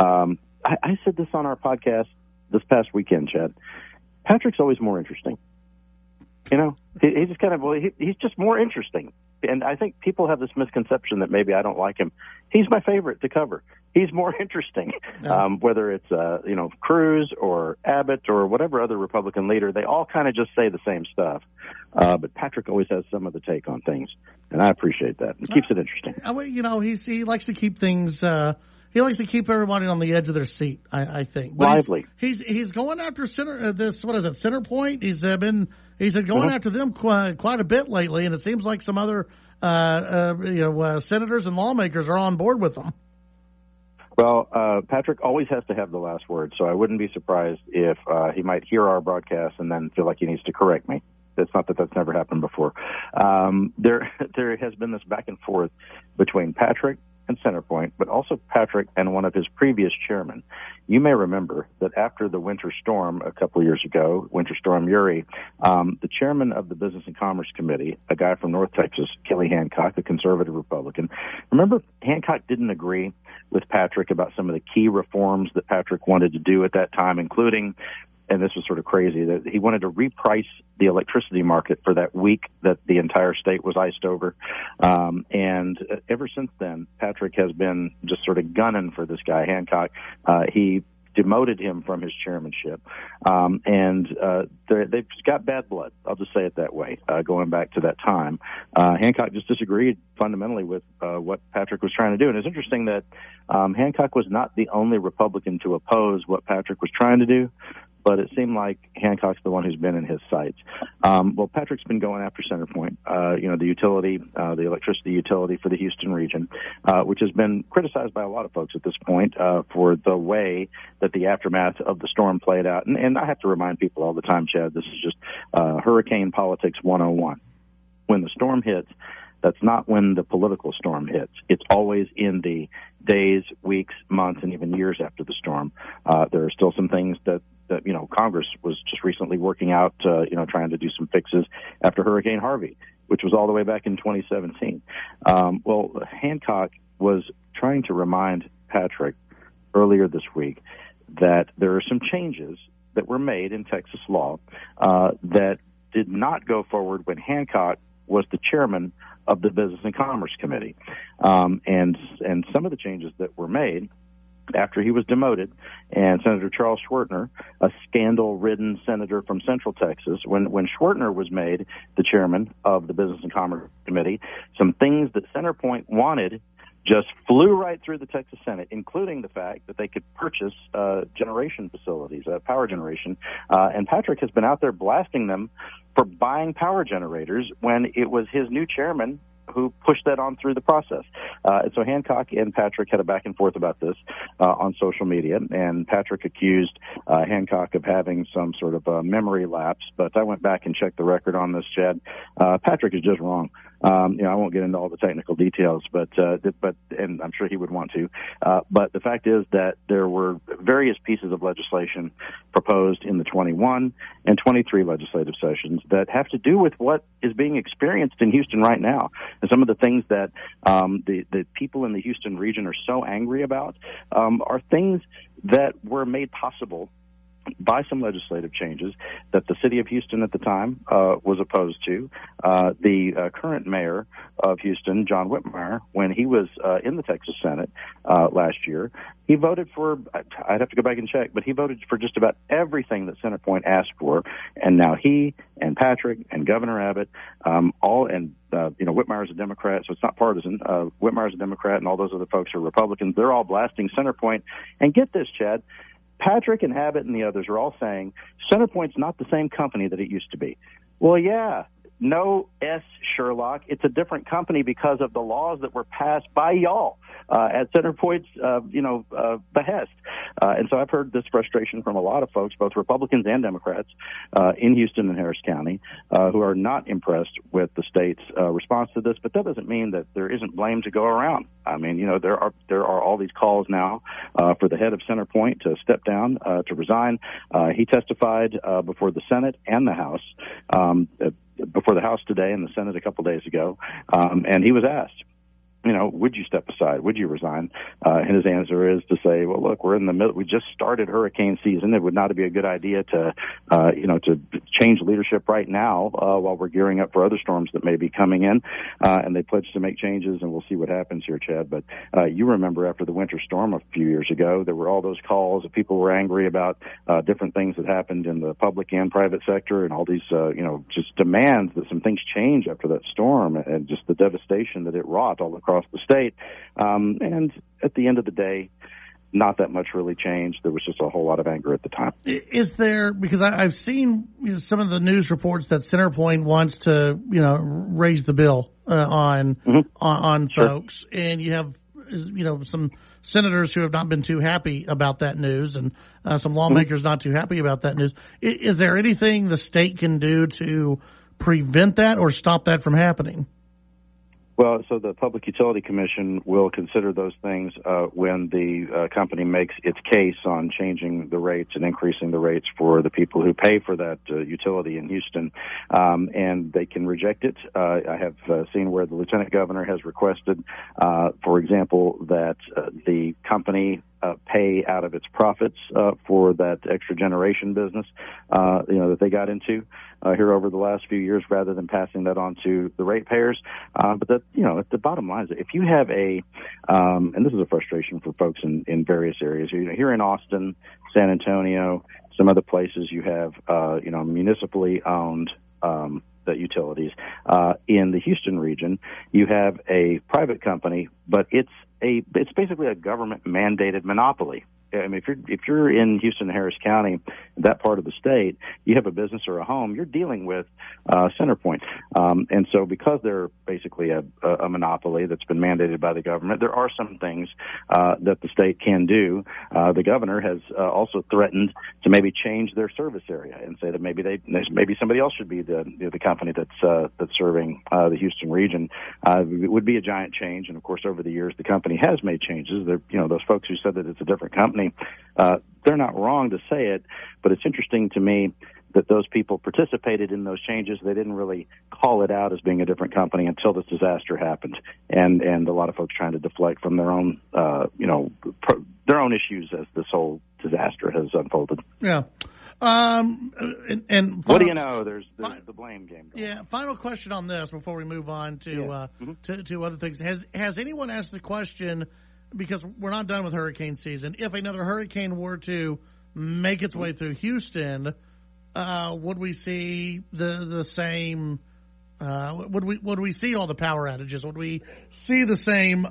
I said this on our podcast this past weekend, Chad. Patrick's always more interesting. You know, he's just kind of, he's just more interesting. And I think people have this misconception that maybe I don't like him. He's my favorite to cover. He's more interesting. Whether it's, Cruz or Abbott or whatever other Republican leader, they all kind of just say the same stuff. But Patrick always has some of the take on things, and I appreciate that. It keeps it interesting. He likes to keep things, he likes to keep everybody on the edge of their seat, I think. But lively. He's going after Center Point. He's been going after them quite a bit lately, and it seems like some other senators and lawmakers are on board with them. Well, Patrick always has to have the last word, so I wouldn't be surprised if he might hear our broadcast and then feel like he needs to correct me. It's not that that's never happened before. There has been this back and forth between Patrick and Centerpoint, but also Patrick and one of his previous chairmen. You may remember that after the winter storm a couple of years ago, Winter Storm Uri, the chairman of the Business and Commerce Committee, a guy from North Texas, Kelly Hancock, a conservative Republican, remember Hancock didn't agree with Patrick about some of the key reforms that Patrick wanted to do at that time, including, and this was sort of crazy, that he wanted to reprice the electricity market for that week that the entire state was iced over. And ever since then, Patrick has been just sort of gunning for this guy, Hancock. He demoted him from his chairmanship. And they've got bad blood. I'll just say it that way, going back to that time. Hancock just disagreed fundamentally with what Patrick was trying to do. And it's interesting that Hancock was not the only Republican to oppose what Patrick was trying to do, but it seemed like Hancock's the one who's been in his sights. Well, Patrick's been going after Centerpoint, the utility, the electricity utility for the Houston region, which has been criticized by a lot of folks at this point for the way that the aftermath of the storm played out. And I have to remind people all the time, Chad, this is just hurricane politics 101. When the storm hits, that's not when the political storm hits. It's always in the days, weeks, months, and even years after the storm. There are still some things that Congress was just recently working out, trying to do some fixes after Hurricane Harvey, which was all the way back in 2017. Well, Hancock was trying to remind Patrick earlier this week that there are some changes that were made in Texas law that did not go forward when Hancock was the chairman of the Business and Commerce Committee. And some of the changes that were made after he was demoted, and Senator Charles Schwertner, a scandal-ridden senator from Central Texas, when Schwertner was made the chairman of the Business and Commerce Committee, some things that Centerpoint wanted just flew right through the Texas Senate, including the fact that they could purchase generation facilities, power generation. And Patrick has been out there blasting them for buying power generators when it was his new chairman who pushed that on through the process. And so Hancock and Patrick had a back and forth about this on social media, and Patrick accused Hancock of having some sort of a memory lapse. But I went back and checked the record on this, Chad. Patrick is just wrong. I won't get into all the technical details, but and I'm sure he would want to. But the fact is that there were various pieces of legislation proposed in the 21 and 23 legislative sessions that have to do with what is being experienced in Houston right now. And some of the things that the people in the Houston region are so angry about are things that were made possible by some legislative changes that the city of Houston at the time was opposed to. The current mayor of Houston, John Whitmire, when he was in the Texas Senate last year, he voted for, I'd have to go back and check, but he voted for just about everything that Centerpoint asked for. And now he and Patrick and Governor Abbott, Whitmire's a Democrat, so it's not partisan. Whitmire's a Democrat, and all those other folks are Republicans. They're all blasting Centerpoint. And get this, Chad, Patrick and Abbott and the others are all saying Centerpoint's not the same company that it used to be. Well, yeah, no S, Sherlock. It's a different company because of the laws that were passed by y'all at Centerpoint's, behest. And so I've heard this frustration from a lot of folks, both Republicans and Democrats, in Houston and Harris County, who are not impressed with the state's response to this. But that doesn't mean that there isn't blame to go around. I mean, there are all these calls now for the head of Centerpoint to step down, to resign. He testified before the Senate and the House before the House today and the Senate a couple days ago, and he was asked, would you step aside? Would you resign? And his answer is to say, well, look, we're in the middle. We just started hurricane season. It would not be a good idea to change leadership right now while we're gearing up for other storms that may be coming in. And they pledged to make changes, and we'll see what happens here, Chad. But you remember after the winter storm a few years ago, there were all those calls that people were angry about different things that happened in the public and private sector, and all these, just demands that some things change after that storm, and just the devastation that it wrought all across the state. And at the end of the day, not that much really changed. There was just a whole lot of anger at the time. Is there, because I've seen some of the news reports that Centerpoint wants to, raise the bill on folks, and you have, some senators who have not been too happy about that news, and some lawmakers not too happy about that news. Is there anything the state can do to prevent that or stop that from happening? Well, so the Public Utility Commission will consider those things when the company makes its case on changing the rates and increasing the rates for the people who pay for that utility in Houston, and they can reject it. I have seen where the lieutenant governor has requested, for example, that the company pay out of its profits for that extra generation business, that they got into here over the last few years, rather than passing that on to the ratepayers. But that, the bottom line is, if you have and this is a frustration for folks in various areas. Here in Austin, San Antonio, some other places, you have municipally owned the utilities. In the Houston region, you have a private company, but it's basically a government mandated monopoly. I mean, if you're in Houston and Harris County, that part of the state, you have a business or a home, you're dealing with Centerpoint. And so because they're basically a monopoly that's been mandated by the government, there are some things that the state can do. The governor has also threatened to maybe change their service area and say that maybe somebody else should be the company that's serving the Houston region. It would be a giant change, and of course, over the years, the company has made changes. Those folks who said that it's a different company, they're not wrong to say it, but it's interesting to me that those people participated in those changes. They didn't really call it out as being a different company until this disaster happened, and a lot of folks trying to deflect from their own, their own issues as this whole disaster has unfolded. Yeah. And what do you know? There's the blame game going on. Final question on this before we move on to other things. Has anyone asked the question, because we're not done with hurricane season, if another hurricane were to make its way through Houston, would we see the same? Would we see all the power outages? Would we see the same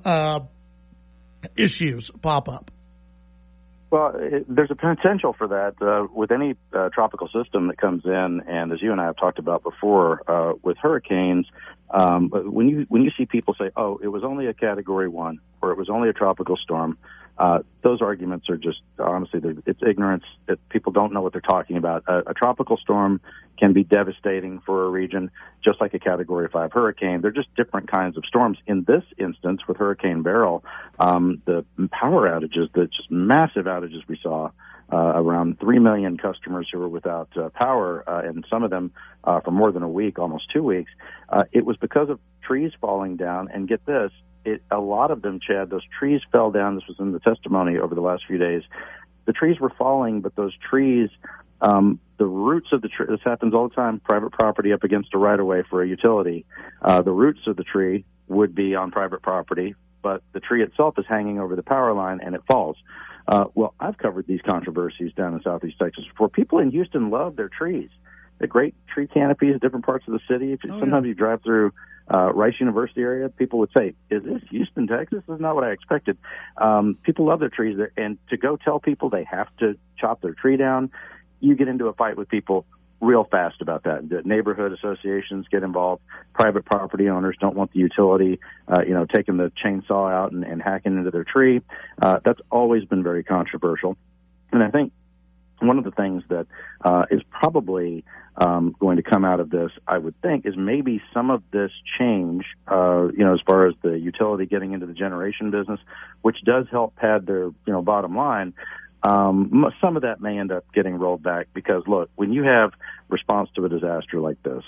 issues pop up? Well, there's a potential for that with any tropical system that comes in, and as you and I have talked about before, with hurricanes, when you see people say, "Oh, it was only a Category 1," or "It was only a tropical storm," those arguments are just, honestly, it's ignorance. People don't know what they're talking about. A tropical storm can be devastating for a region, just like a Category 5 hurricane. They're just different kinds of storms. In this instance, with Hurricane Beryl, the power outages, the just massive outages we saw, around 3 million customers who were without power, and some of them for more than a week, almost 2 weeks, it was because of trees falling down. And get this, a lot of them, Chad, those trees fell down. This was in the testimony over the last few days. The trees were falling, but those trees, the roots of the tree, this happens all the time, private property up against a right-of-way for a utility. The roots of the tree would be on private property, but the tree itself is hanging over the power line and it falls. Well, I've covered these controversies down in Southeast Texas before. People in Houston love their trees. The great tree canopies, different parts of the city. Sometimes you drive through Rice University area, people would say, "Is this Houston, Texas? This is not what I expected." People love their trees there, and to go tell people they have to chop their tree down, you get into a fight with people real fast about that. The neighborhood associations get involved. Private property owners don't want the utility, taking the chainsaw out and hacking into their tree. That's always been very controversial. And I think one of the things that is probably going to come out of this, I would think, is maybe some of this change, as far as the utility getting into the generation business, which does help pad their, bottom line. Some of that may end up getting rolled back because, look, when you have response to a disaster like this,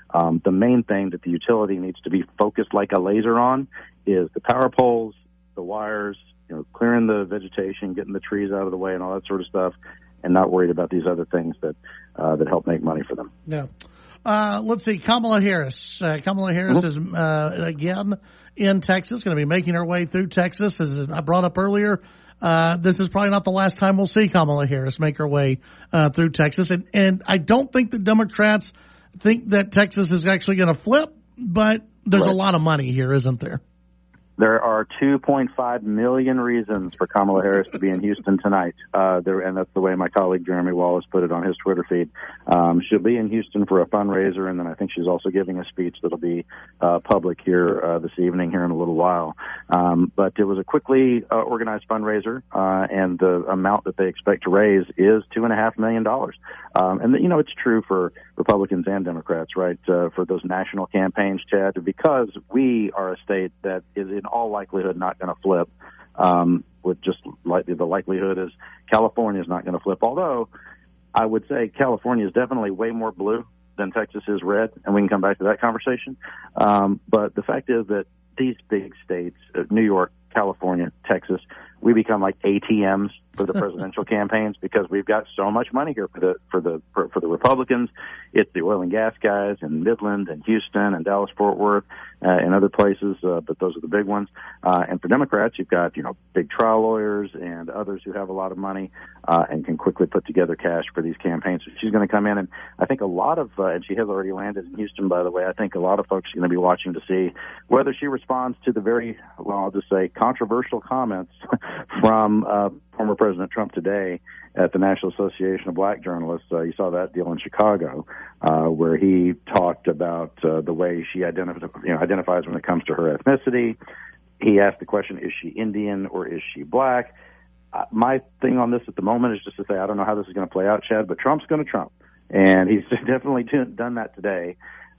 The main thing that the utility needs to be focused like a laser on is the power poles, the wires, clearing the vegetation, getting the trees out of the way and all that sort of stuff, and not worried about these other things that help make money for them. Yeah. Let's see, Kamala Harris. Kamala Harris is, again, in Texas, going to be making her way through Texas. As I brought up earlier, this is probably not the last time we'll see Kamala Harris make her way through Texas. And I don't think the Democrats think that Texas is actually going to flip, but there's a lot of money here, isn't there? There are 2.5 million reasons for Kamala Harris to be in Houston tonight. And that's the way my colleague Jeremy Wallace put it on his Twitter feed. She'll be in Houston for a fundraiser, and then I think she's also giving a speech that'll be public here this evening, here in a little while. But it was a quickly organized fundraiser, and the amount that they expect to raise is $2.5 million. And, it's true for Republicans and Democrats, right, for those national campaigns, Chad, because we are a state that is in all likelihood not going to flip, with just the likelihood is California is not going to flip. Although I would say California is definitely way more blue than Texas is red, and we can come back to that conversation. But the fact is that these big states, New York, California, Texas, we become like ATMs for the presidential campaigns because we've got so much money here for the Republicans. It's the oil and gas guys in Midland and Houston and Dallas Fort Worth and other places, but those are the big ones. And for Democrats, you've got big trial lawyers and others who have a lot of money and can quickly put together cash for these campaigns. So she's going to come in, and I think a lot of and she has already landed in Houston, by the way. I think a lot of folks are going to be watching to see whether she responds to the very, I'll just say, controversial comments from former President Trump today at the National Association of Black Journalists. You saw that deal in Chicago, where he talked about the way she identifies when it comes to her ethnicity. He asked the question, is she Indian or is she black? My thing on this at the moment is just to say I don't know how this is going to play out, Chad, but Trump's going to Trump. And he's definitely done that today.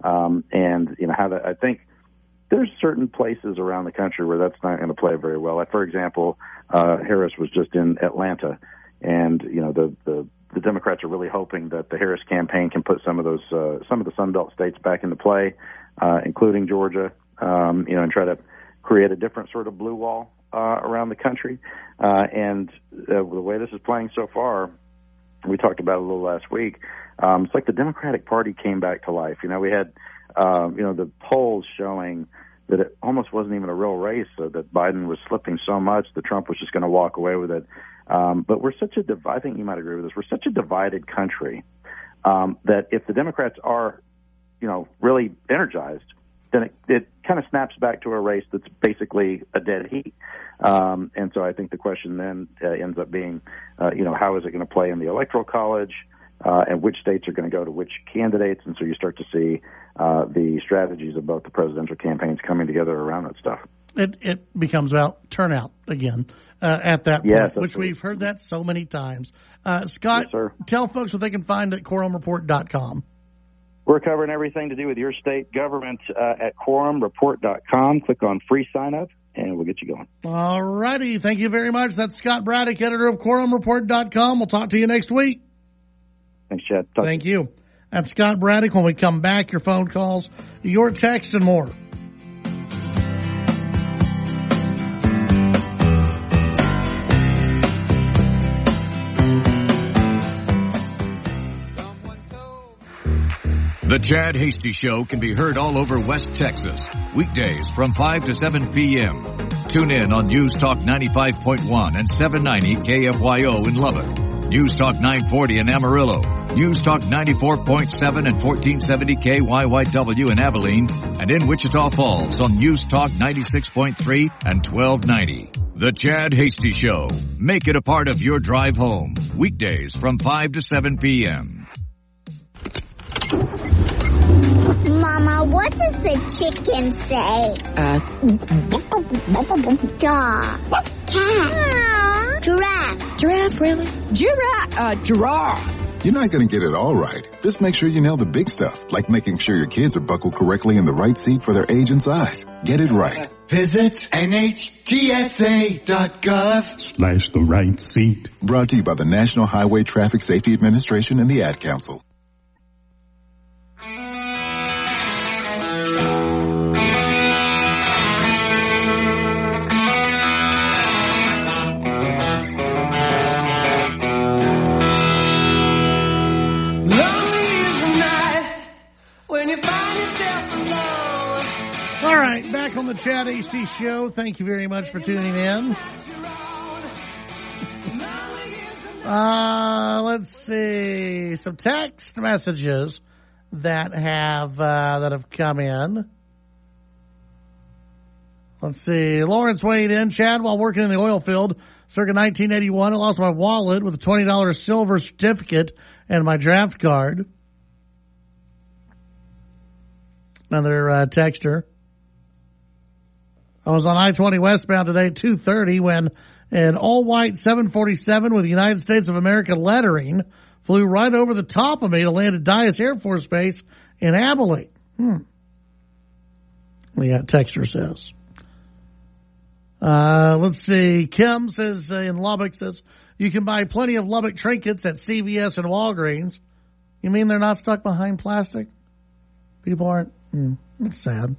I think there's certain places around the country where that's not going to play very well. Like, for example, Harris was just in Atlanta, and the Democrats are really hoping that the Harris campaign can put some of the Sun Belt states back into play, including Georgia, and try to create a different sort of blue wall around the country. And the way this is playing so far, we talked about it a little last week. It's like the Democratic Party came back to life. We had the polls showing that it almost wasn't even a real race, that Biden was slipping so much that Trump was just going to walk away with it. But we're such a I think you might agree with this, we're such a divided country that if the Democrats are, really energized, then it kind of snaps back to a race that's basically a dead heat. And so I think the question then ends up being, how is it going to play in the Electoral College? And which states are going to go to which candidates, and so you start to see the strategies of both the presidential campaigns coming together around that stuff. It becomes about turnout again at that point, which we've heard that so many times. Scott, yes, tell folks what they can find at quorumreport.com. We're covering everything to do with your state government at quorumreport.com. Click on free sign up, and we'll get you going. All righty. Thank you very much. That's Scott Braddock, editor of quorumreport.com. We'll talk to you next week. Thanks, Chad. Thank you. That's Scott Braddock. When we come back, your phone calls, your text, and more. The Chad Hasty Show can be heard all over West Texas, weekdays from 5 to 7 p.m. Tune in on News Talk 95.1 and 790 KFYO in Lubbock, News Talk 940 in Amarillo, News Talk 94.7 and 1470 KYYW in Abilene, and in Wichita Falls on News Talk 96.3 and 1290. The Chad Hasty Show. Make it a part of your drive home, weekdays from 5 to 7 p.m. Mama, what does the chicken say? Dog. Cat. Giraffe. Giraffe, really? Giraffe. You're not going to get it all right. Just make sure you nail the big stuff, like making sure your kids are buckled correctly in the right seat for their age and size. Get it right. Visit NHTSA.gov/the right seat. Brought to you by the National Highway Traffic Safety Administration and the Ad Council. Chad Hasty Show. Thank you very much for tuning in. Let's see. Some text messages that have come in. Let's see. Lawrence weighed in. Chad, while working in the oil field, circa 1981, I lost my wallet with a $20 silver certificate and my draft card. Another texter. I was on I-20 westbound today at 2:30 when an all-white 747 with United States of America lettering flew right over the top of me to land at Dyess Air Force Base in Abilene. The texter says. Let's see. Kim says in Lubbock says, you can buy plenty of Lubbock trinkets at CVS and Walgreens. You mean they're not stuck behind plastic? People aren't. It's sad.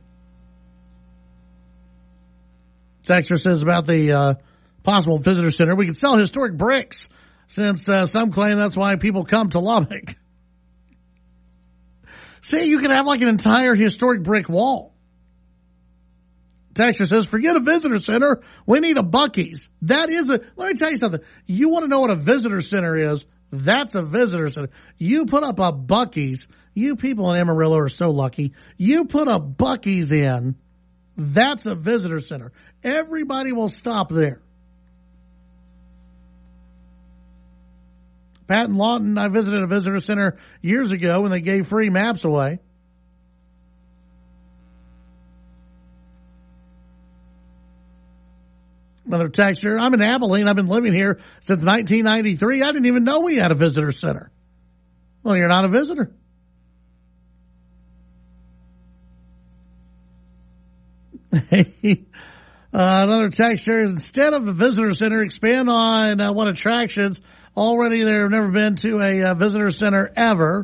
Texter says about the possible visitor center, we can sell historic bricks since some claim that's why people come to Lubbock. See, you can have like an entire historic brick wall. Texter says, forget a visitor center. We need a Buc-ee's. Let me tell you something. You want to know what a visitor center is? That's a visitor center. You put up a Buc-ee's. You people in Amarillo are so lucky. You put a Buc-ee's in. That's a visitor center. Everybody will stop there. Pat and Lawton, I visited a visitor center years ago when they gave free maps away. Another texture. I'm in Abilene. I've been living here since 1993. I didn't even know we had a visitor center. Well, you're not a visitor. Another texture is instead of a visitor center, expand on what attractions already there have never been to a visitor center ever.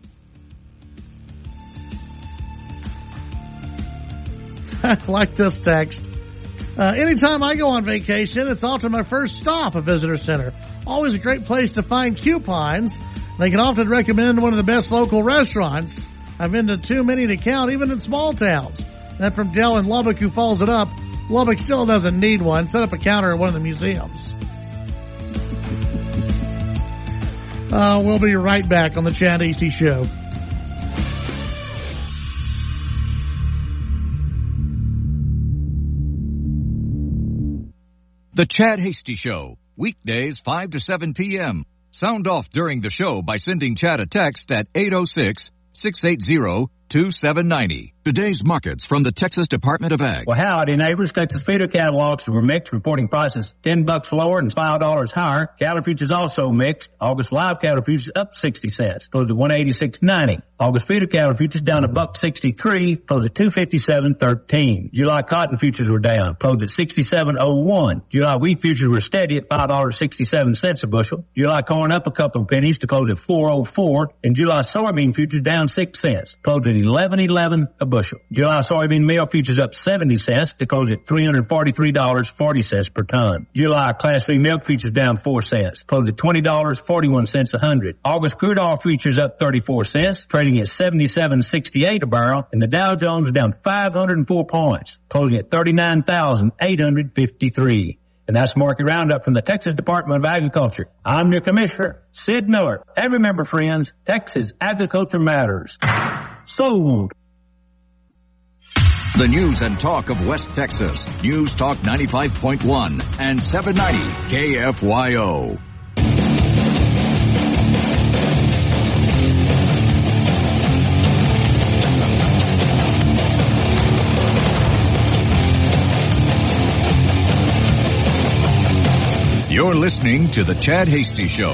I like this text. Anytime I go on vacation, it's often my first stop, a visitor center. Always a great place to find coupons. They can often recommend one of the best local restaurants. I've been to too many to count, even in small towns. That from Dell in Lubbock, who follows it up. Lubbock still doesn't need one. Set up a counter at one of the museums. We'll be right back on the Chad Hasty Show. The Chad Hasty Show, weekdays 5 to 7 p.m. Sound off during the show by sending Chad a text at 806-680-2790. Today's markets from the Texas Department of Ag. Well, howdy, neighbors. Texas feeder cattle auctions were mixed, reporting prices $10 lower and $5 higher. Cattle futures also mixed. August live cattle futures up 60 cents, closed at $186.90. August feeder cattle futures down $1.63, closed at $257.13. July cotton futures were down, closed at $67.01. July wheat futures were steady at $5.67 a bushel. July corn up a couple of pennies to close at $4.04, and July soybean futures down 6 cents, closed at $11.11 a bushel. July soybean meal futures up 70 cents to close at $343.40 per ton. July Class V milk futures down 4 cents, closed at $20.41 a hundred. August crude oil futures up 34 cents, trading at $77.68 a barrel, and the Dow Jones down 504 points, closing at 39,853. And that's Market Roundup from the Texas Department of Agriculture. I'm your commissioner, Sid Miller. And remember, friends, Texas agriculture matters. Sold. The news and talk of West Texas. News Talk 95.1 and 790 KFYO. You're listening to The Chad Hasty Show.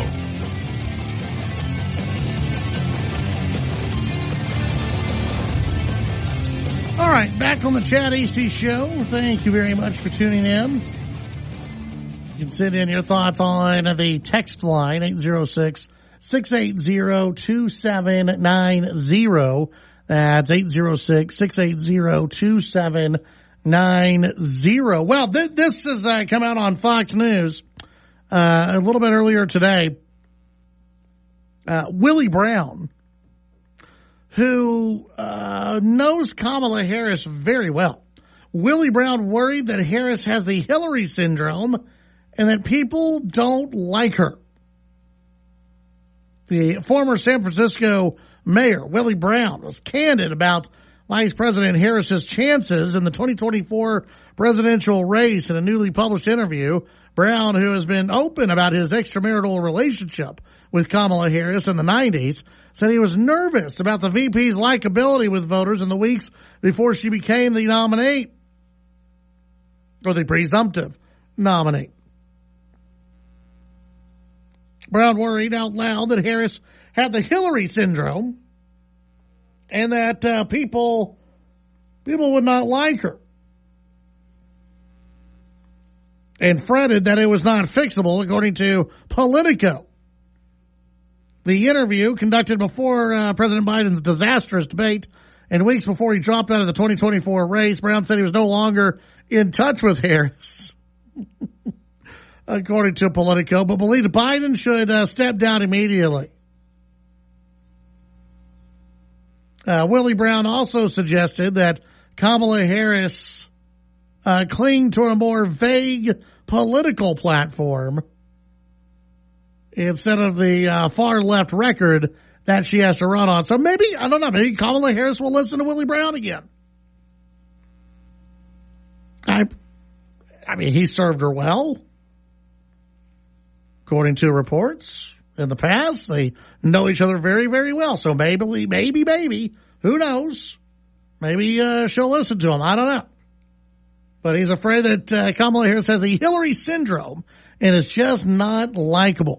All right, back on the Chad Hasty Show. Thank you very much for tuning in. You can send in your thoughts on the text line, 806-680-2790. That's 806-680-2790. Well, this has come out on Fox News a little bit earlier today. Willie Brown, who knows Kamala Harris very well. Willie Brown worried that Harris has the Hillary syndrome and that people don't like her. The former San Francisco mayor, Willie Brown, was candid about Vice President Harris's chances in the 2024 presidential race in a newly published interview. Brown, who has been open about his extramarital relationship with Kamala Harris in the 90s, said he was nervous about the VP's likability with voters in the weeks before she became the nominee, or the presumptive nominee. Brown worried out loud that Harris had the Hillary syndrome and that people would not like her, and fretted that it was not fixable, according to Politico. The interview, conducted before President Biden's disastrous debate and weeks before he dropped out of the 2024 race, Brown said he was no longer in touch with Harris, according to Politico, but believed Biden should step down immediately. Willie Brown also suggested that Kamala Harris cling to a more vague political platform instead of the far left record that she has to run on. So maybe, I don't know, maybe Kamala Harris will listen to Willie Brown again. I mean, he served her well, according to reports. In the past, they know each other very, very well. So maybe, who knows? Maybe she'll listen to him. I don't know. But he's afraid that Kamala Harris has the Hillary syndrome and is just not likable.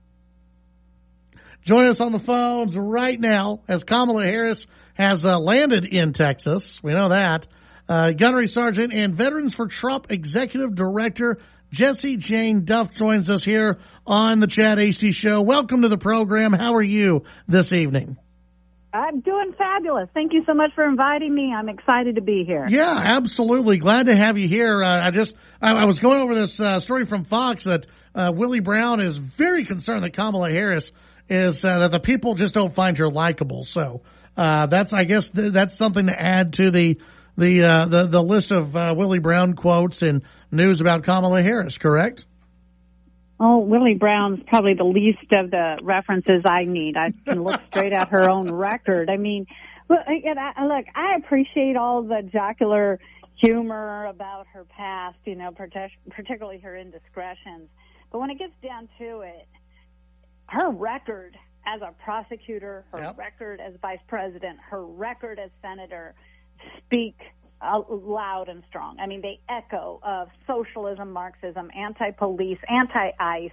Join us on the phones right now as Kamala Harris has landed in Texas. We know that. Gunnery Sergeant and Veterans for Trump Executive Director Jessie Jane Duff joins us here on the Chad Hasty Show. Welcome to the program. How are you this evening? I'm doing fabulous. Thank you so much for inviting me. I'm excited to be here. Yeah, absolutely. Glad to have you here. I was going over this story from Fox that Willie Brown is very concerned that Kamala Harris is that the people just don't find her likable. So that's something to add to the list of Willie Brown quotes and news about Kamala Harris, correct? Oh, Willie Brown's probably the least of the references I need. I can look straight at her own record. I mean, look, I appreciate all the jocular humor about her past, particularly her indiscretions. But when it gets down to it, her record as a prosecutor, her record as vice president, her record as senator speak loud and strong. I mean, they echo of socialism, Marxism, anti-police, anti-ICE,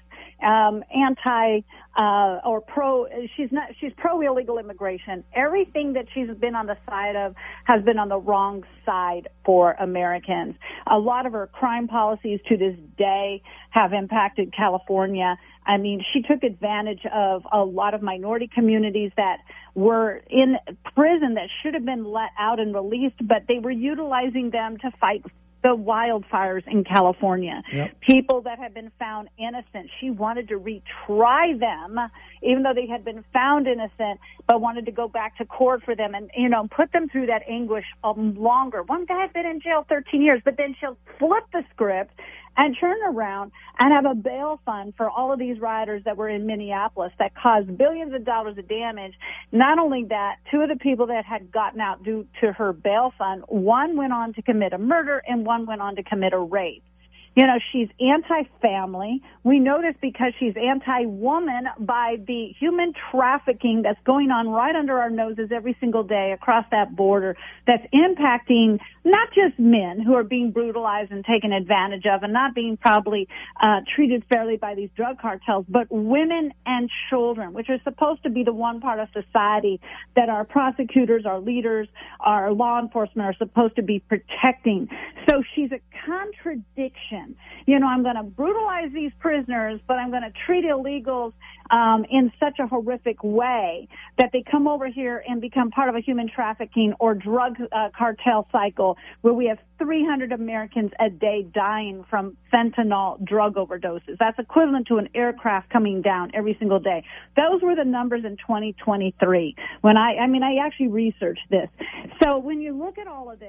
she's pro-illegal immigration. Everything that she's been on the side of has been on the wrong side for Americans. A lot of her crime policies to this day have impacted California. I mean, she took advantage of a lot of minority communities that were in prison that should have been let out and released, but they were utilizing them to fight the wildfires in California. Yep. People that had been found innocent, she wanted to retry them, even though they had been found innocent, but wanted to go back to court for them and, put them through that anguish longer. One guy's been in jail 13 years, but then she'll flip the script and turn around and have a bail fund for all of these rioters that were in Minneapolis that caused billions of dollars of damage. Not only that, two of the people that had gotten out due to her bail fund, one went on to commit a murder and one went on to commit a rape. She's anti-family. We know this because she's anti-woman by the human trafficking that's going on right under our noses every single day across that border that's impacting not just men who are being brutalized and taken advantage of and not being probably treated fairly by these drug cartels, but women and children, which are supposed to be the one part of society that our prosecutors, our leaders, our law enforcement are supposed to be protecting. So she's a contradiction. I'm going to brutalize these prisoners, but I'm going to treat illegals in such a horrific way that they come over here and become part of a human trafficking or drug cartel cycle where we have 300 Americans a day dying from fentanyl drug overdoses. That's equivalent to an aircraft coming down every single day. Those were the numbers in 2023 when I actually researched this. So when you look at all of this,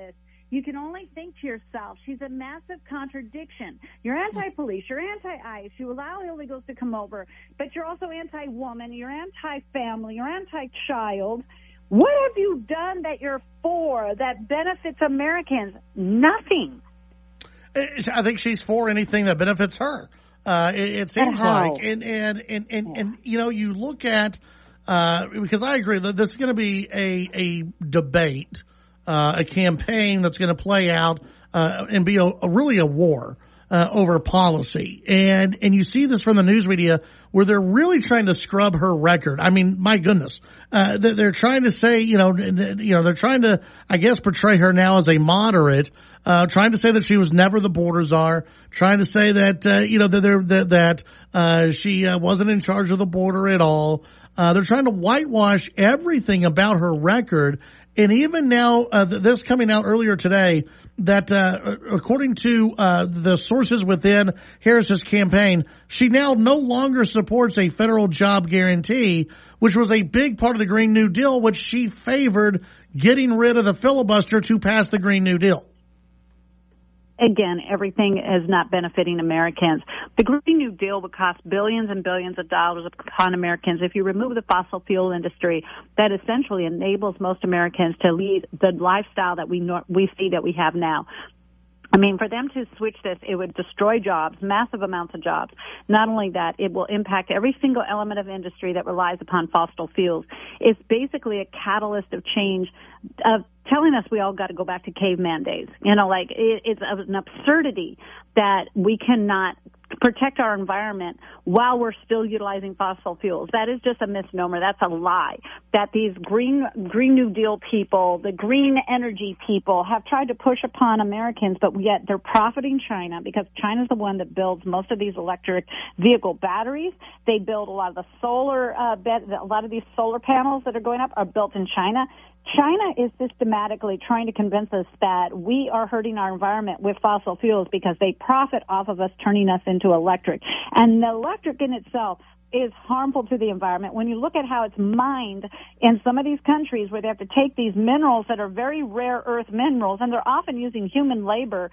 You can only think to yourself, she's a massive contradiction. You're anti-police, you're anti-ICE, you allow illegals to come over, but you're also anti-woman, you're anti-family, you're anti-child. What have you done that you're for that benefits Americans? Nothing. I think she's for anything that benefits her. It seems like, and you know, you look at because I agree that this is going to be a debate, a campaign that's going to play out and be really a war over policy, and you see this from the news media where they're really trying to scrub her record. I mean, my goodness, they're trying to say, they're trying to, I guess, portray her now as a moderate, trying to say that she was never the border czar, trying to say that that she wasn't in charge of the border at all. They're trying to whitewash everything about her record. And even now, this coming out earlier today, that according to the sources within Harris's campaign, she now no longer supports a federal job guarantee, which was a big part of the Green New Deal, which she favored getting rid of the filibuster to pass the Green New Deal. Again, everything is not benefiting Americans. The Green New Deal would cost billions and billions of dollars upon Americans. If you remove the fossil fuel industry, that essentially enables most Americans to lead the lifestyle that we see that we have now. I mean, for them to switch this, it would destroy jobs, massive amounts of jobs. Not only that, it will impact every single element of industry that relies upon fossil fuels. It's basically a catalyst of change, of telling us we all got to go back to caveman days. It's an absurdity that we cannot protect our environment while we're still utilizing fossil fuels. That is just a misnomer. That's a lie. That these Green New Deal people, the green energy people, have tried to push upon Americans, but yet they're profiting China, because China's the one that builds most of these electric vehicle batteries. They build a lot of the solar, a lot of these solar panels that are going up are built in China. China is systematically trying to convince us that we are hurting our environment with fossil fuels because they profit off of us turning us into electric. And the electric in itself is harmful to the environment. When you look at how it's mined in some of these countries where they have to take these minerals that are very rare earth minerals, and they're often using human labor,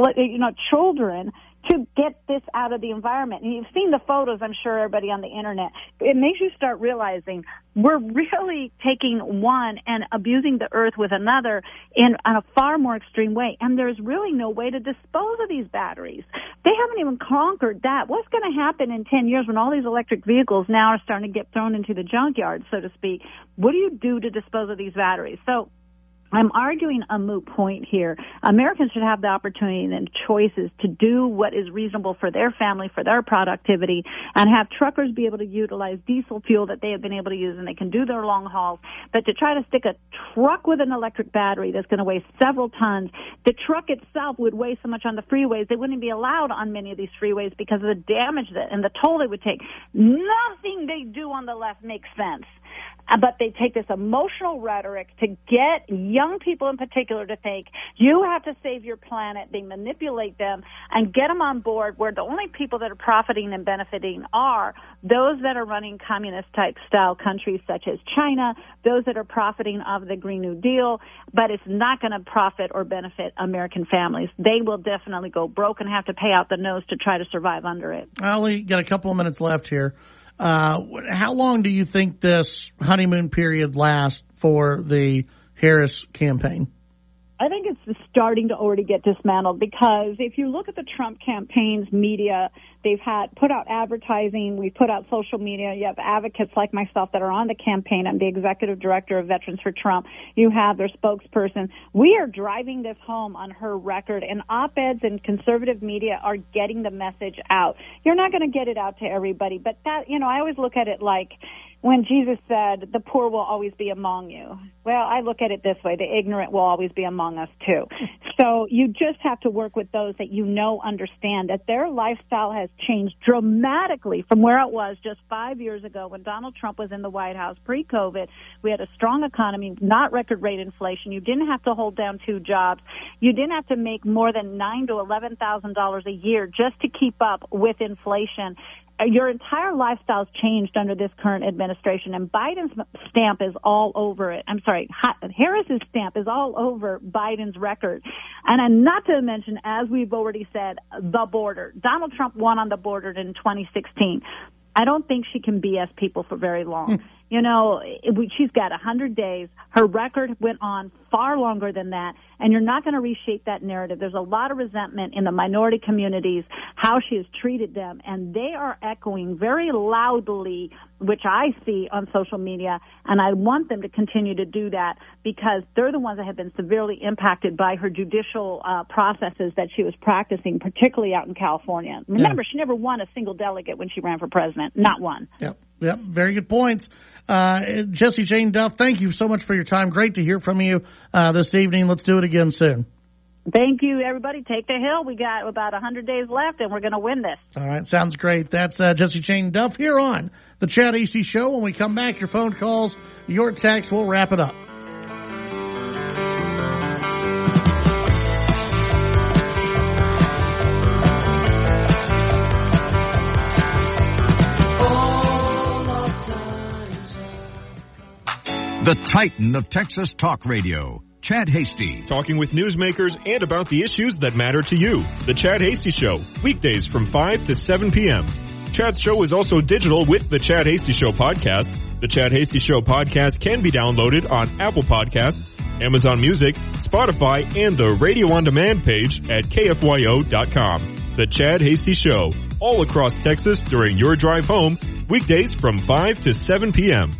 children, to get this out of the environment. And you've seen the photos, I'm sure, everybody on the internet. It makes you start realizing we're really taking one and abusing the earth with another in a far more extreme way. And there's really no way to dispose of these batteries. They haven't even conquered that. What's going to happen in 10 years when all these electric vehicles now are starting to get thrown into the junkyard, so to speak? What do you do to dispose of these batteries? So I'm arguing a moot point here. Americans should have the opportunity and choices to do what is reasonable for their family, for their productivity, and have truckers be able to utilize diesel fuel that they have been able to use, and they can do their long hauls. But to try to stick a truck with an electric battery that's going to weigh several tons, the truck itself would weigh so much on the freeways, they wouldn't be allowed on many of these freeways because of the damage and the toll they would take. Nothing they do on the left makes sense. But they take this emotional rhetoric to get young people in particular to think you have to save your planet. They manipulate them and get them on board where the only people that are profiting and benefiting are those that are running communist-type style countries such as China, those that are profiting of the Green New Deal, but it's not going to profit or benefit American families. They will definitely go broke and have to pay out the nose to try to survive under it. Ali, got a couple of minutes left here. How long do you think this honeymoon period lasts for the Harris campaign? I think it's starting to already get dismantled, because if you look at the Trump campaign's media, they've put out advertising, we put out social media, you have advocates like myself that are on the campaign. I'm the executive director of Veterans for Trump. You have their spokesperson. We are driving this home on her record, and op-eds and conservative media are getting the message out. You're not going to get it out to everybody, but that, I always look at it like when Jesus said, the poor will always be among you. Well, I look at it this way. The ignorant will always be among us, too. So you just have to work with those that understand that their lifestyle has changed dramatically from where it was just 5 years ago when Donald Trump was in the White House pre-COVID. We had a strong economy, not record rate inflation. You didn't have to hold down 2 jobs. You didn't have to make more than $9,000 to $11,000 a year just to keep up with inflation. your entire lifestyle's changed under this current administration, and Biden's stamp is all over it. I'm sorry, Harris's stamp is all over Biden's record. And not to mention, as we've already said, the border. Donald Trump won on the border in 2016. I don't think she can BS people for very long. You know, she's got 100 days. Her record went on far longer than that, and you're not going to reshape that narrative. There's a lot of resentment in the minority communities, how she has treated them, and they are echoing very loudly, which I see on social media, and I want them to continue to do that because they're the ones that have been severely impacted by her judicial processes that she was practicing, particularly out in California. Remember, she never won a single delegate when she ran for president, not one. Yep, very good points. Jessie Jane Duff, thank you so much for your time. Great to hear from you this evening. Let's do it again soon. Thank you, everybody. Take the hill. We got about 100 days left, and we're going to win this. All right, sounds great. That's Jessie Jane Duff here on the Chad Hasty Show. When we come back, your phone calls, your texts, we'll wrap it up. The Titan of Texas Talk Radio, Chad Hasty. Talking with newsmakers and about the issues that matter to you. The Chad Hasty Show, weekdays from 5 to 7 p.m. Chad's show is also digital with the Chad Hasty Show podcast. The Chad Hasty Show podcast can be downloaded on Apple Podcasts, Amazon Music, Spotify, and the Radio On Demand page at KFYO.com. The Chad Hasty Show, all across Texas during your drive home, weekdays from 5 to 7 p.m.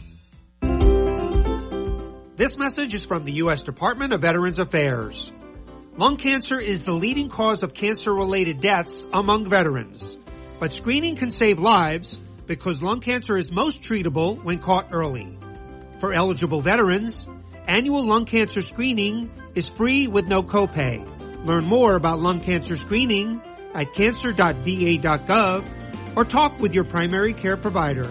This message is from the U.S. Department of Veterans Affairs. Lung cancer is the leading cause of cancer-related deaths among veterans. But screening can save lives because lung cancer is most treatable when caught early. For eligible veterans, annual lung cancer screening is free with no copay. Learn more about lung cancer screening at cancer.va.gov or talk with your primary care provider.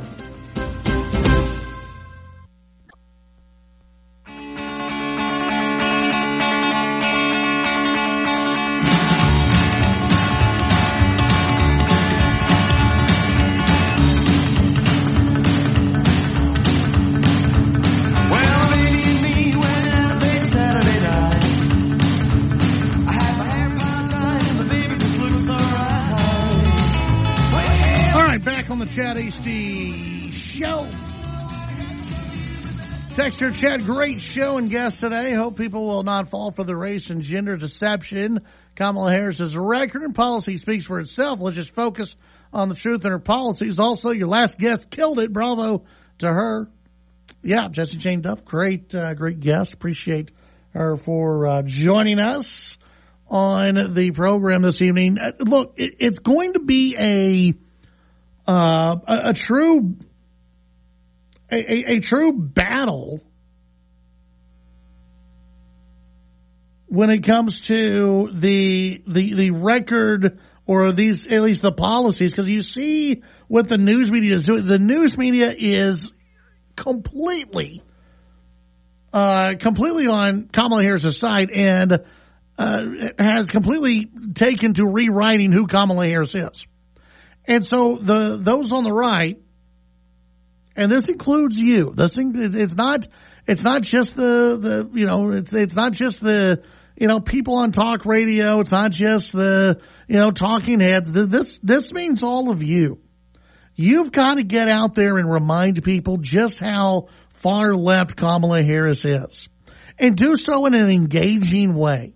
Chad Hasty Show. Texture Chad, great show and guest today. Hope people will not fall for the race and gender deception. Kamala Harris's record and policy speaks for itself. Let's just focus on the truth in her policies. Also, your last guest killed it. Bravo to her. Yeah, Jessie Jane Duff, great guest. Appreciate her for joining us on the program this evening. Look, it's going to be a true battle when it comes to the record or these, at least the policies, because you see what the news media is doing. The news media is completely on Kamala Harris' side and has completely taken to rewriting who Kamala Harris is. And so those on the right, and this includes you. It's not just it's not just the people on talk radio. It's not just the talking heads. This means all of you. You've got to get out there and remind people just how far left Kamala Harris is, and do so in an engaging way.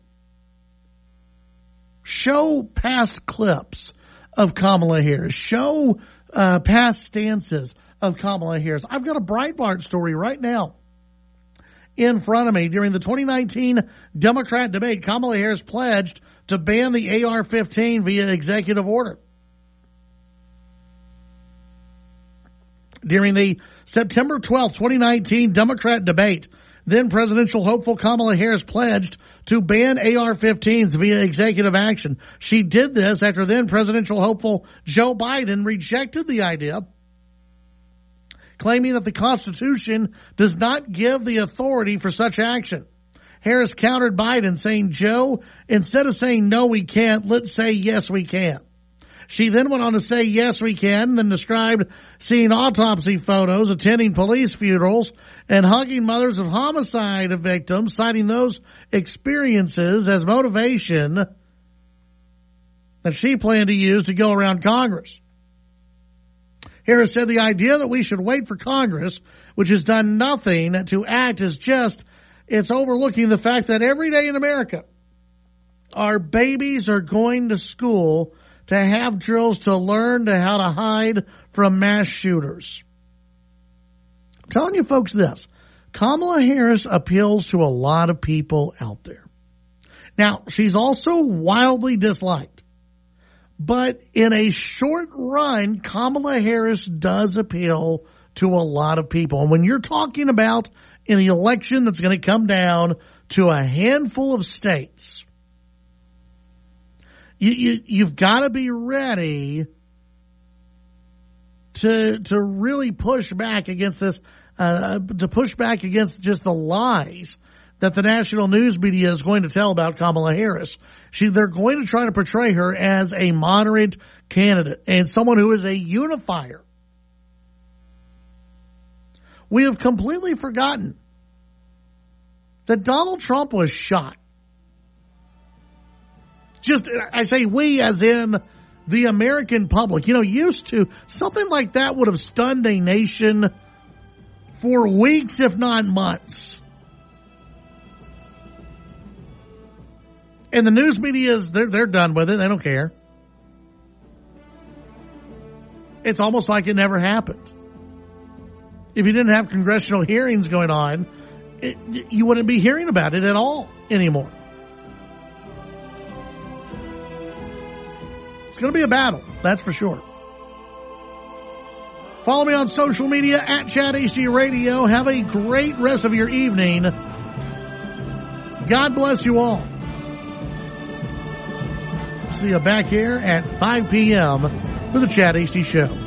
Show past clips of Kamala Harris. Show past stances of Kamala Harris. I've got a Breitbart story right now in front of me. During the 2019 Democrat debate, Kamala Harris pledged to ban the AR-15 via executive order. During the September 12, 2019 Democrat debate, then presidential hopeful Kamala Harris pledged to ban AR-15s via executive action. She did this after then presidential hopeful Joe Biden rejected the idea, claiming that the Constitution does not give the authority for such action. Harris countered Biden, saying, Joe, instead of saying no we can't, let's say yes we can. She then went on to say, yes, we can, then described seeing autopsy photos, attending police funerals, and hugging mothers of homicide victims, citing those experiences as motivation that she planned to use to go around Congress. Harris said the idea that we should wait for Congress, which has done nothing to act, is just, it's overlooking the fact that every day in America, our babies are going to school to have drills to learn how to hide from mass shooters. I'm telling you folks this, Kamala Harris appeals to a lot of people out there. Now, she's also wildly disliked. But in a short run, Kamala Harris does appeal to a lot of people. And when you're talking about an election that's going to come down to a handful of states, you've got to be ready to really push back against this, to push back against just the lies that the national news media is going to tell about Kamala Harris. They're going to try to portray her as a moderate candidate and someone who is a unifier. We have completely forgotten that Donald Trump was shot. Just, I say we as in the American public. Used to, something like that would have stunned a nation for weeks, if not months. And the news media they're done with it. They don't care. It's almost like it never happened. If you didn't have congressional hearings going on, you wouldn't be hearing about it at all anymore. It's going to be a battle, that's for sure. Follow me on social media at Chad HG Radio. Have a great rest of your evening. God bless you all. See you back here at 5 p.m. for the Chad HG Show.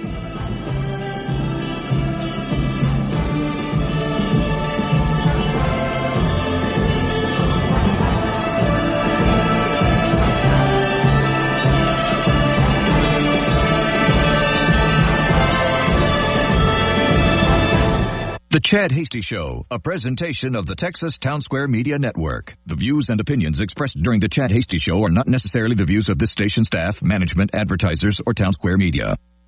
The Chad Hasty Show, a presentation of the Texas Town Square Media Network. The views and opinions expressed during the Chad Hasty Show are not necessarily the views of this station staff, management, advertisers, or Town Square Media.